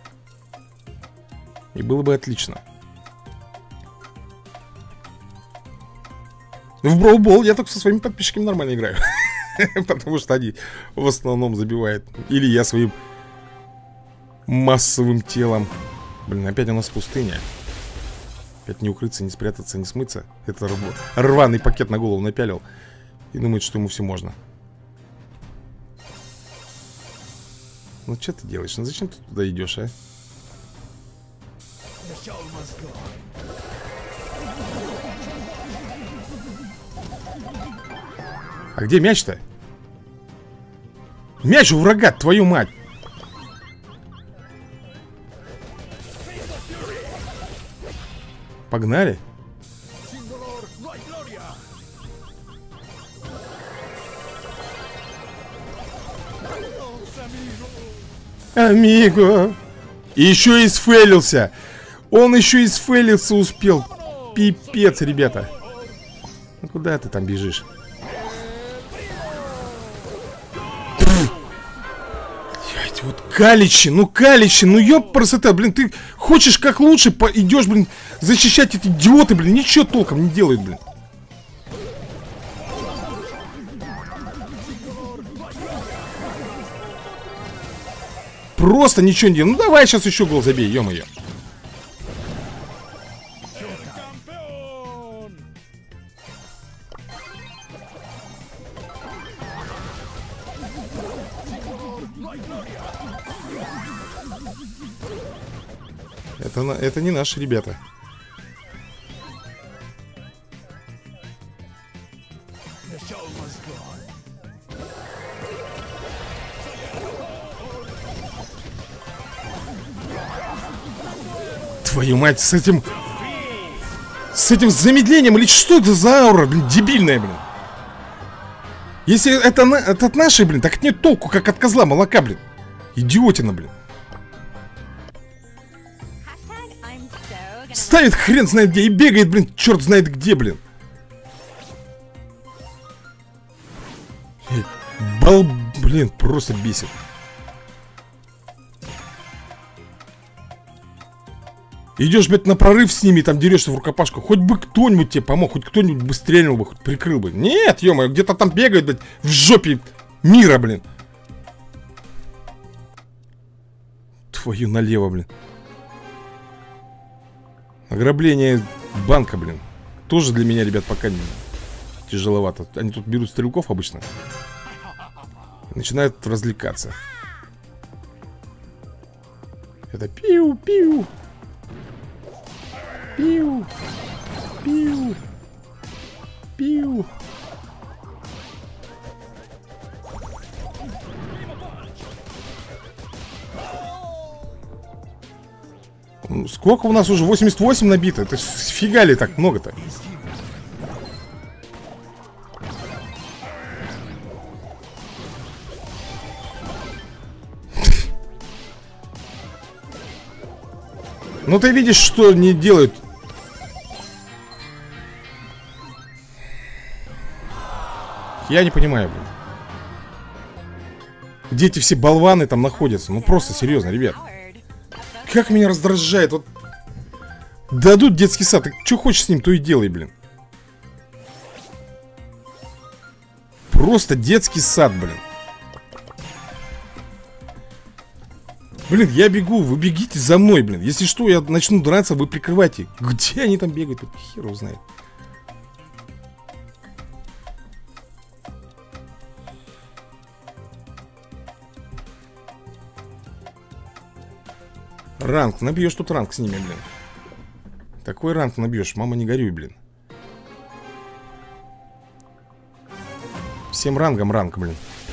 И было бы отлично. В Броубол я только со своими подписчиками нормально играю. Потому что они в основном забивают. Или я своим массовым телом. Блин, опять у нас пустыня. Опять не укрыться, не спрятаться, не смыться. Это рваный пакет на голову напялил. И думает, что ему все можно. Ну что ты делаешь? Ну зачем ты туда идешь, а? А где мяч-то? Мяч у врага, твою мать! Погнали! Амиго! И еще и сфейлился! Он еще и сфейлиться успел! Пипец, ребята! Ну куда ты там бежишь? Вот Каличи, ну ёпрст, блин, ты хочешь как лучше, идешь, блин, защищать эти идиоты, блин, ничего толком не делают, блин. Просто ничего не делают. Ну давай сейчас еще гол забей, ё-моё. Это не наши ребята. Твою мать, с этим замедлением, или что это за аура, блин, дебильная, блин. Если это от нашей, блин, так нет толку, как от козла молока, блин. Идиотина, блин. Ставит хрен знает где и бегает, блин, черт знает где, блин. Блин, просто бесит. Идешь, блядь, на прорыв с ними, там дерешься в рукопашку. Хоть бы кто-нибудь тебе помог, хоть кто-нибудь бы стрельнул бы, хоть прикрыл бы. Нет, ё-моё, где-то там бегает, блядь, в жопе мира, блин. Твою налево, блин. Ограбление банка, блин. Тоже для меня, ребят, пока не тяжеловато. Они тут берут стрелков обычно и начинают развлекаться. Это пиу-пиу. Пиу. Пиу. Пиу. Сколько у нас уже? 88 набито. Это фига ли так много-то? Ну ты видишь, что не делают. Я не понимаю, блин. Где эти все болваны там находятся? Ну просто серьезно, ребят. Как меня раздражает. Вот дадут детский сад, ты что хочешь с ним, то и делай, блин. Просто детский сад, блин. Блин, я бегу, вы бегите за мной, блин. Если что, я начну драться, вы прикрывайте. Где они там бегают? Хер его знает. Ранг, набьешь тут ранг с ними, блин. Такой ранг набьешь, мама не горюй, блин. Всем рангом ранг, блин.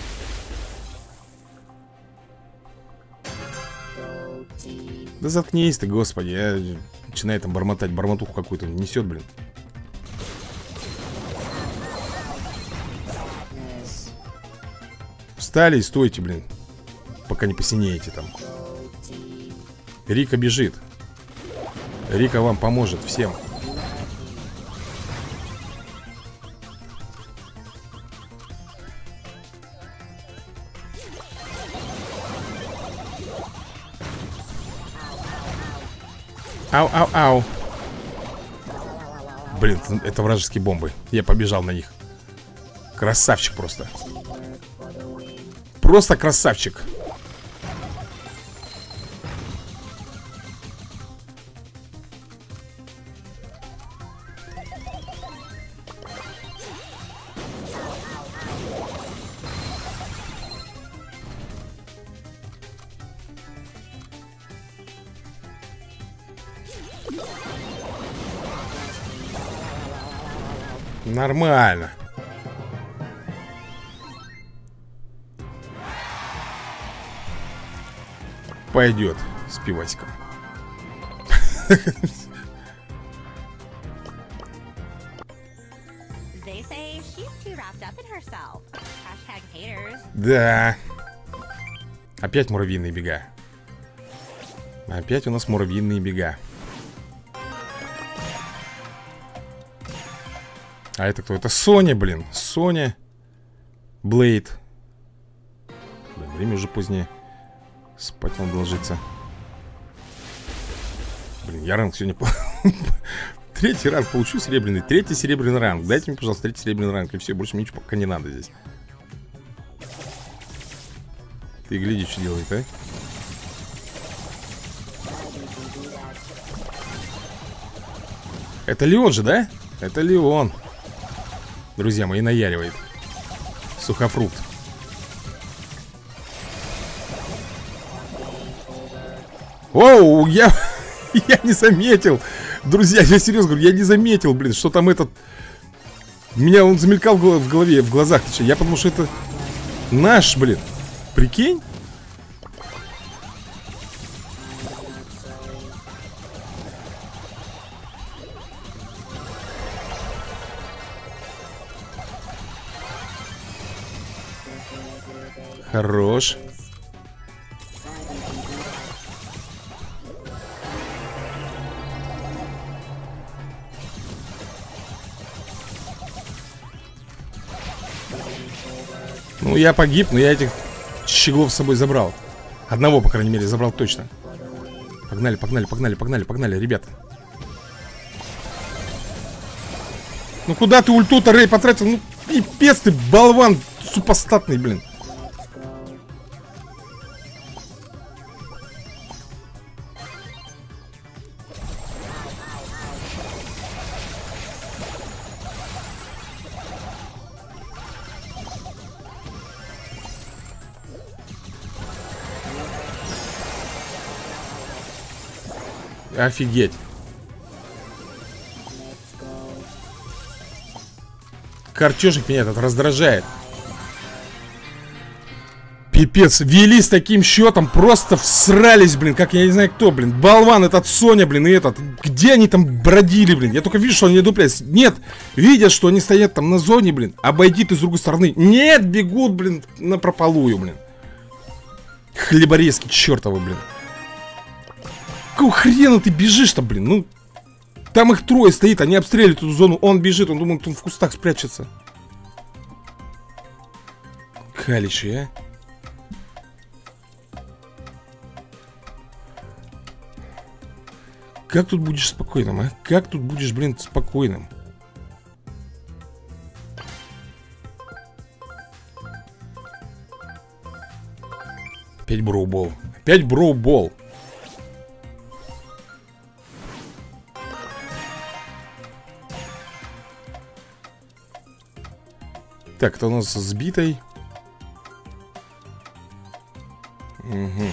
Да заткнись ты, господи. Я начинаю там бормотать, бормотуху какую-то несет, блин. Встали и стойте, блин. Пока не посинеете там. Рика бежит. Рика вам поможет всем. Ау-ау-ау. Блин, это вражеские бомбы. Я побежал на них. Красавчик просто. Просто красавчик. Нормально. Пойдет с пивасиком. Да. Опять муравьиные бега. Опять у нас муравьиные бега. А это кто? Это Соня, блин. Соня. Блейд. Блин, время уже позднее. Спать надо ложиться. Блин, я ранг сегодня... Третий ранг получу серебряный. Третий серебряный ранг. Дайте мне, пожалуйста, третий серебряный ранг. И все, больше мне ничего пока не надо здесь. Ты гляди, что делает, а? Это Леон же, да? Это Леон. Друзья мои, наяривает. Сухофрукт. Оу, я не заметил. Друзья, я серьезно говорю, я не заметил, блин, что там этот... Меня он замелькал в голове, в глазах. Я подумал, что это наш, блин. Прикинь? Хорош. Ну, я погиб, но я этих щеглов с собой забрал. Одного, по крайней мере, забрал точно. Погнали, погнали, погнали, погнали, погнали, ребята. Ну, куда ты ульту-то, Рэй, потратил? Ну, пипец ты, болван супостатный, блин. Офигеть. Картежник меня этот раздражает. Пипец, вели с таким счетом. Просто всрались, блин, как я не знаю кто, блин. Болван этот, Соня, блин, и этот. Где они там бродили, блин? Я только вижу, что они дуплятся. Нет, видят, что они стоят там на зоне, блин. Обойди ты с другой стороны. Нет, бегут, блин, напропалую, блин. Хлеборезки чертовы, блин. Какого хрена ты бежишь-то, блин? Ну, там их трое стоит, они обстреливают эту зону. Он бежит, он думает, он в кустах спрячется. Каличи, а? Как тут будешь спокойным, а? Как тут будешь, блин, спокойным? Опять броубол. Опять броубол. Так, это у нас сбитой. Угу.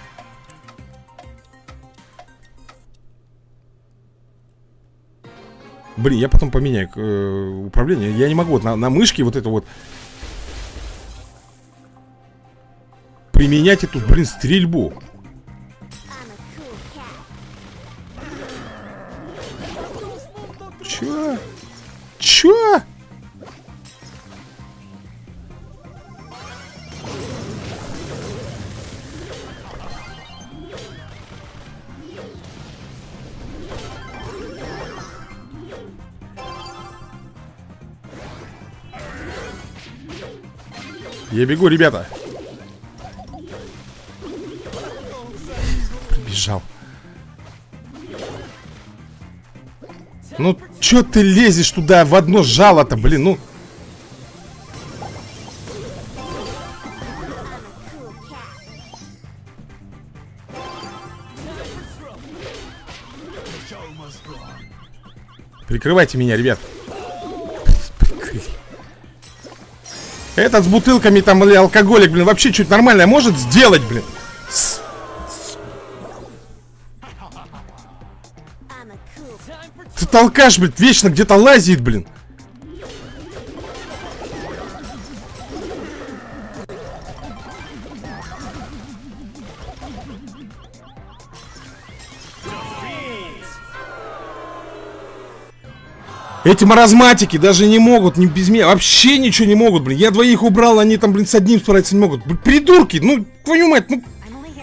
Блин, я потом поменяю управление. Я не могу вот на мышке вот это вот применять эту, блин, стрельбу. Чё? Чё? Я бегу, ребята. Прибежал. Ну, чё ты лезешь туда в одно жало-то, блин, ну. Прикрывайте меня, ребят. Этот с бутылками там или алкоголик, блин, вообще что-то нормальное может сделать, блин. Ты алкаш, блин, вечно где-то лазит, блин. Эти маразматики даже не могут, не без меня, вообще ничего не могут, блин. Я двоих убрал, они там, блин, с одним справиться не могут. Блин, придурки, ну, твою мать, ну.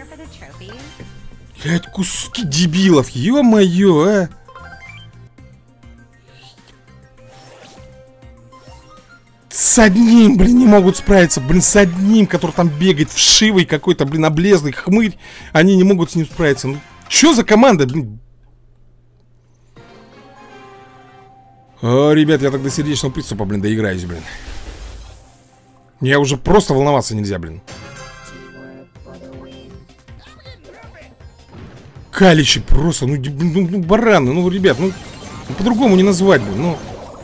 Блядь, куски дебилов, ё-моё, а. С одним, блин, не могут справиться, блин, с одним, который там бегает, вшивый какой-то, блин, облезлый хмырь. Они не могут с ним справиться. Ну, чё за команда, блин? О, ребят, я тогда сердечного приступа, блин, доиграюсь, блин. Мне уже просто волноваться нельзя, блин. Каличи просто, ну бараны, ну, ребят, ну по-другому не назвать, блин, ну.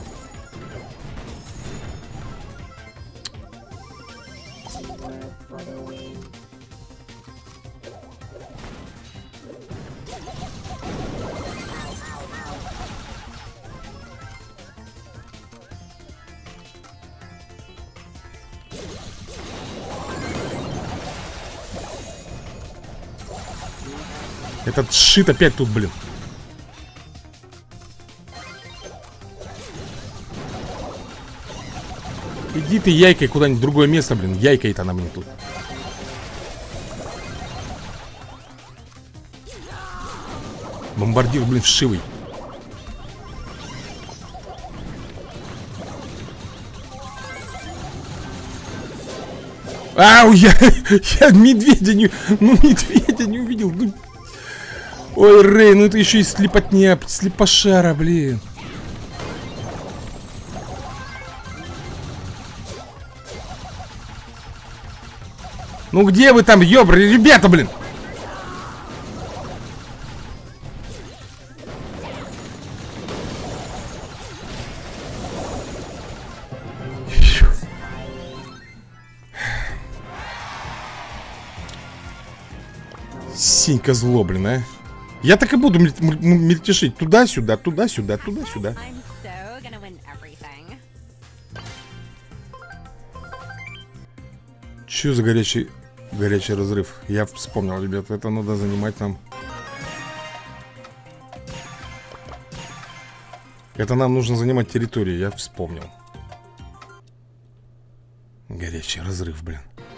Этот шит опять тут, блин. Иди ты яйкой куда-нибудь в другое место, блин. Яйкой-то она мне тут. Бомбардир, блин, вшивый. Ау, я медведя не... Ну, медведя не увидел. Ну... Ой, Рэй, ну это еще и слепотня, слепошара, блин. Ну где вы там, ёбры, ребята, блин? Синька зло, блин, а. Я так и буду мельтешить туда-сюда, туда-сюда, туда-сюда. Чё за горячий разрыв? Я вспомнил, ребят, это надо занимать нам. Это нам нужно занимать территорию, я вспомнил. Горячий разрыв, блин.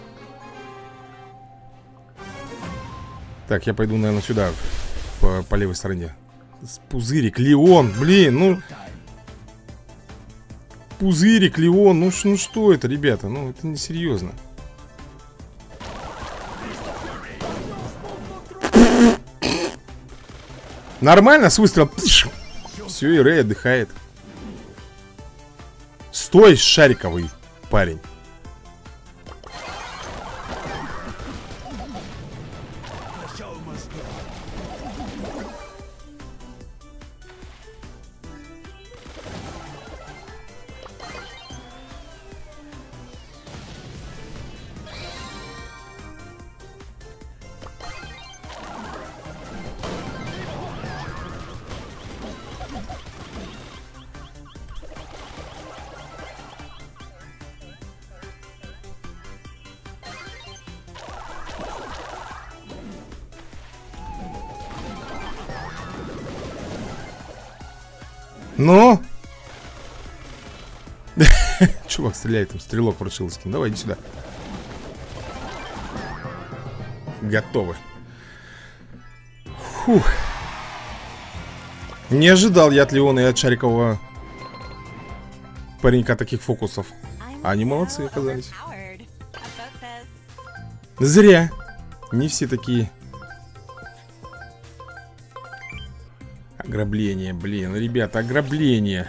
Так, я пойду, наверное, сюда. По левой стороне. Пузырик, Леон, блин, ну. Пузырик, Леон, ну что это, ребята? Ну, это несерьезно. Нормально, с выстрелом. Все, и Рэй отдыхает. Стой, шариковый парень. Ну? Чувак стреляет, там стрелок вручился. Давай, иди сюда. Готовы. Фух. Не ожидал я от Леона и от шарикового паренька таких фокусов. Они молодцы оказались. Зря. Не все такие. Ограбление, блин, ребята, ограбление.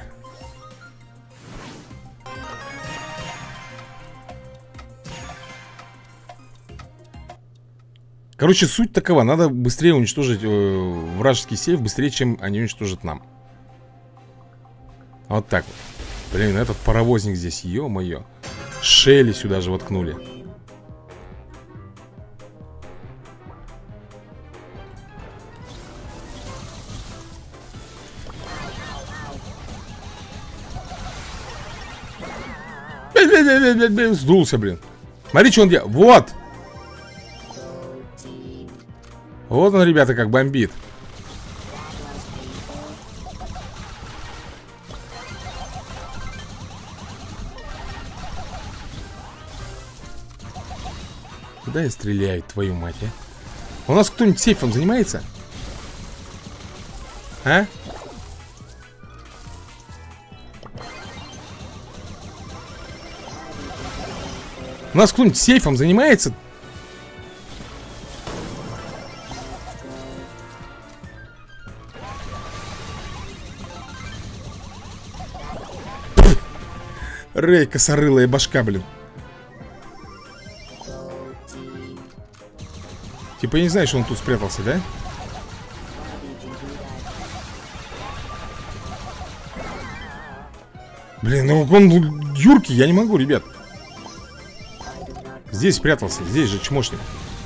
Короче, суть такова. Надо быстрее уничтожить вражеский сейф, быстрее, чем они уничтожат нам. Вот так вот. Блин, этот паровозник здесь, ё-моё. Шелли сюда же воткнули. Сдулся, блин. Смотри, что он делает. Вот. Вот он, ребята, как бомбит. Куда я стреляю, твою мать, а? У нас кто-нибудь сейфом занимается? А? У нас кто-нибудь сейфом занимается? Рэй, косорылая башка, блин. Типа я не знаю, что он тут спрятался, да? Блин, ну он юркий, я не могу, ребят. Здесь спрятался, здесь же чмошник.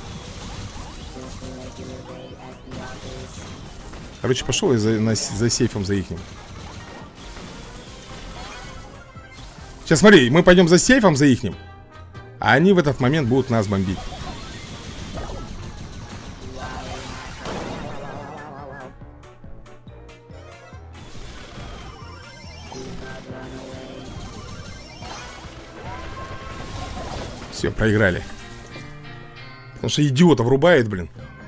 Короче, пошел я за сейфом за ихним. Сейчас смотри, мы пойдем за сейфом за ихним, а они в этот момент будут нас бомбить. Все, проиграли. Потому что идиота врубает, блин.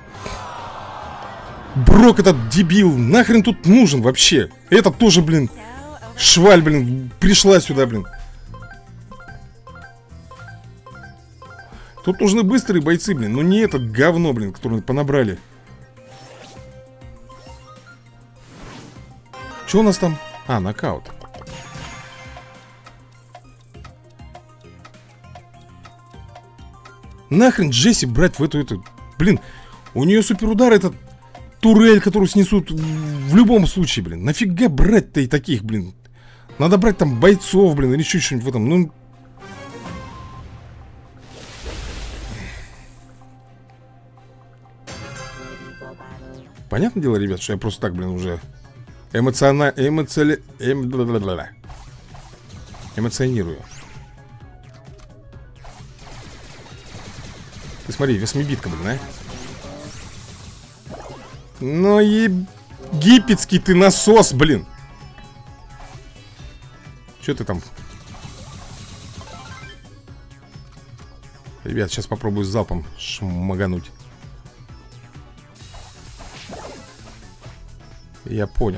Брок этот дебил, нахрен тут нужен вообще? Этот тоже, блин, шваль, блин, пришла сюда, блин. Тут нужны быстрые бойцы, блин. Но не этот говно, блин, который понабрали. Что у нас там? А, нокаут. Нахрен Джесси брать в эту... Блин, у нее суперудар этот турель, которую снесут в любом случае, блин. Нафига брать-то и таких, блин? Надо брать там бойцов, блин, или еще что-нибудь в этом. Ну... Понятное дело, ребят, что я просто так, блин, уже эмоционирую. Ты смотри, восьмибитка, блин, а? Ну египетский ты насос, блин. Че ты там? Ребят, сейчас попробую залпом шмагануть. Я понял.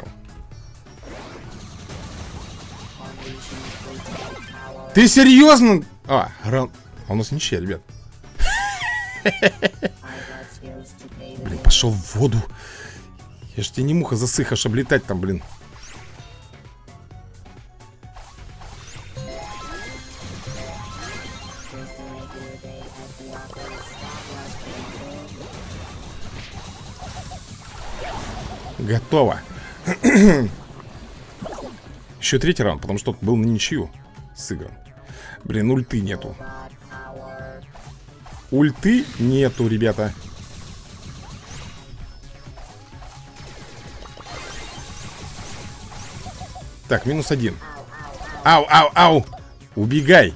Ты серьезно? А у нас ничья, ребят. Блин, пошел в воду. Я ж тебе не муха засыхаешь облетать там, блин. Готово. Еще третий раунд, потому что был на ничью сыгран. Блин, ульты нету. Ульты нету, ребята. Так, -1. Ау, ау, ау. Убегай.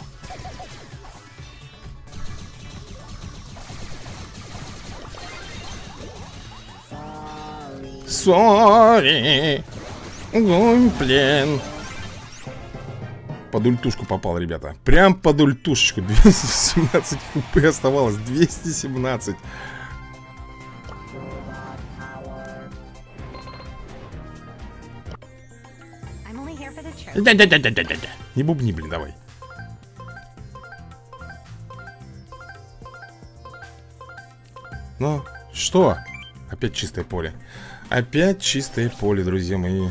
Сори. Ой, блин. Под ультушку попал, ребята. Прям под ультушечку. 217 хп оставалось. 217. Да-да-да-да-да-да. Не бубни, блин, давай. Ну, что? Опять чистое поле. Опять чистое поле, друзья мои.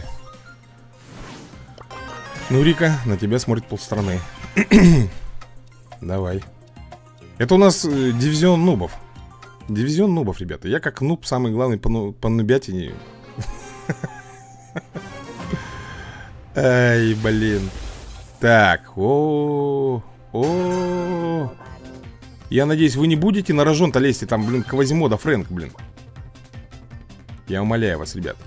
Ну, Рика, на тебя смотрит полстраны. Давай. Это у нас дивизион нубов. Дивизион нубов, ребята. Я как нуб самый главный по нубятине. Ай, блин. Так, я надеюсь, вы не будете на рожон-то лезть. И там, блин, Квазимода Фрэнк, блин. Я умоляю вас, ребят.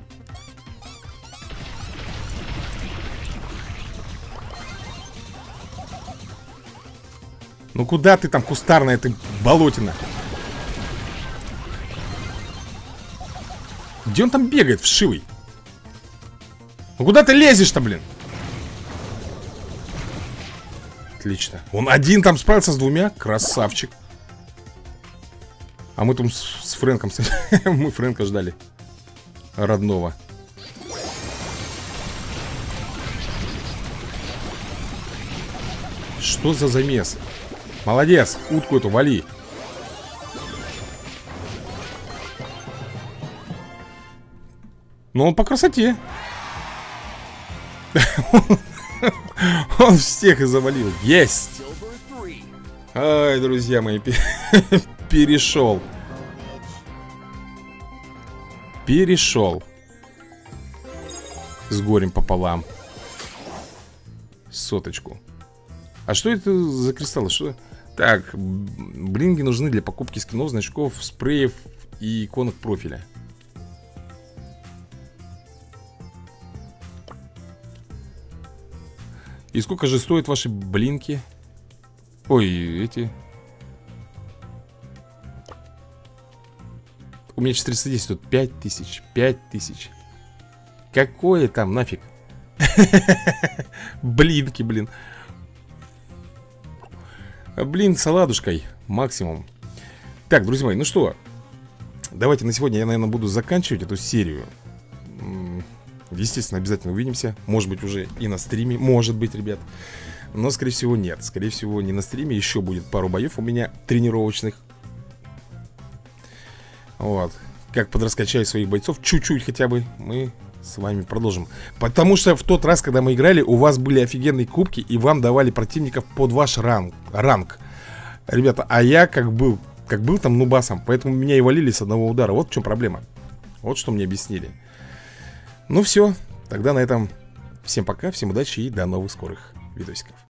Ну куда ты там, кустарная ты болотина? Где он там бегает, вшивый? Ну куда ты лезешь-то, блин? Отлично. Он один там справился с двумя. Красавчик. А мы там с Фрэнком. Мы Фрэнка ждали. Родного. Что за замес? Молодец, утку эту вали. Ну он по красоте. Он всех и завалил. Есть. Ай, друзья мои, перешел. Перешел. С горем пополам. Соточку. А что это за кристаллы? Что? Так, блинги нужны для покупки скинов, значков, спреев и иконок профиля. И сколько же стоят ваши блинки? Ой, эти. У меня 410, тут 5000. 5000. Какое там нафиг? Блинки, блин. Блин, с оладушкой. Максимум. Так, друзья мои, ну что, давайте на сегодня я, наверное, буду заканчивать эту серию. Естественно, обязательно увидимся. Может быть, уже и на стриме. Может быть, ребят. Но, скорее всего, нет. Скорее всего, не на стриме. Еще будет пару боев у меня тренировочных. Вот. Как подраскачаю своих бойцов. Чуть-чуть хотя бы. Мы с вами продолжим. Потому что в тот раз, когда мы играли, у вас были офигенные кубки. И вам давали противников под ваш ранг. Ребята, а я как был там нубасом. Поэтому меня и валили с одного удара. Вот в чем проблема. Вот что мне объяснили. Ну все, тогда на этом всем пока, всем удачи и до новых скорых видосиков.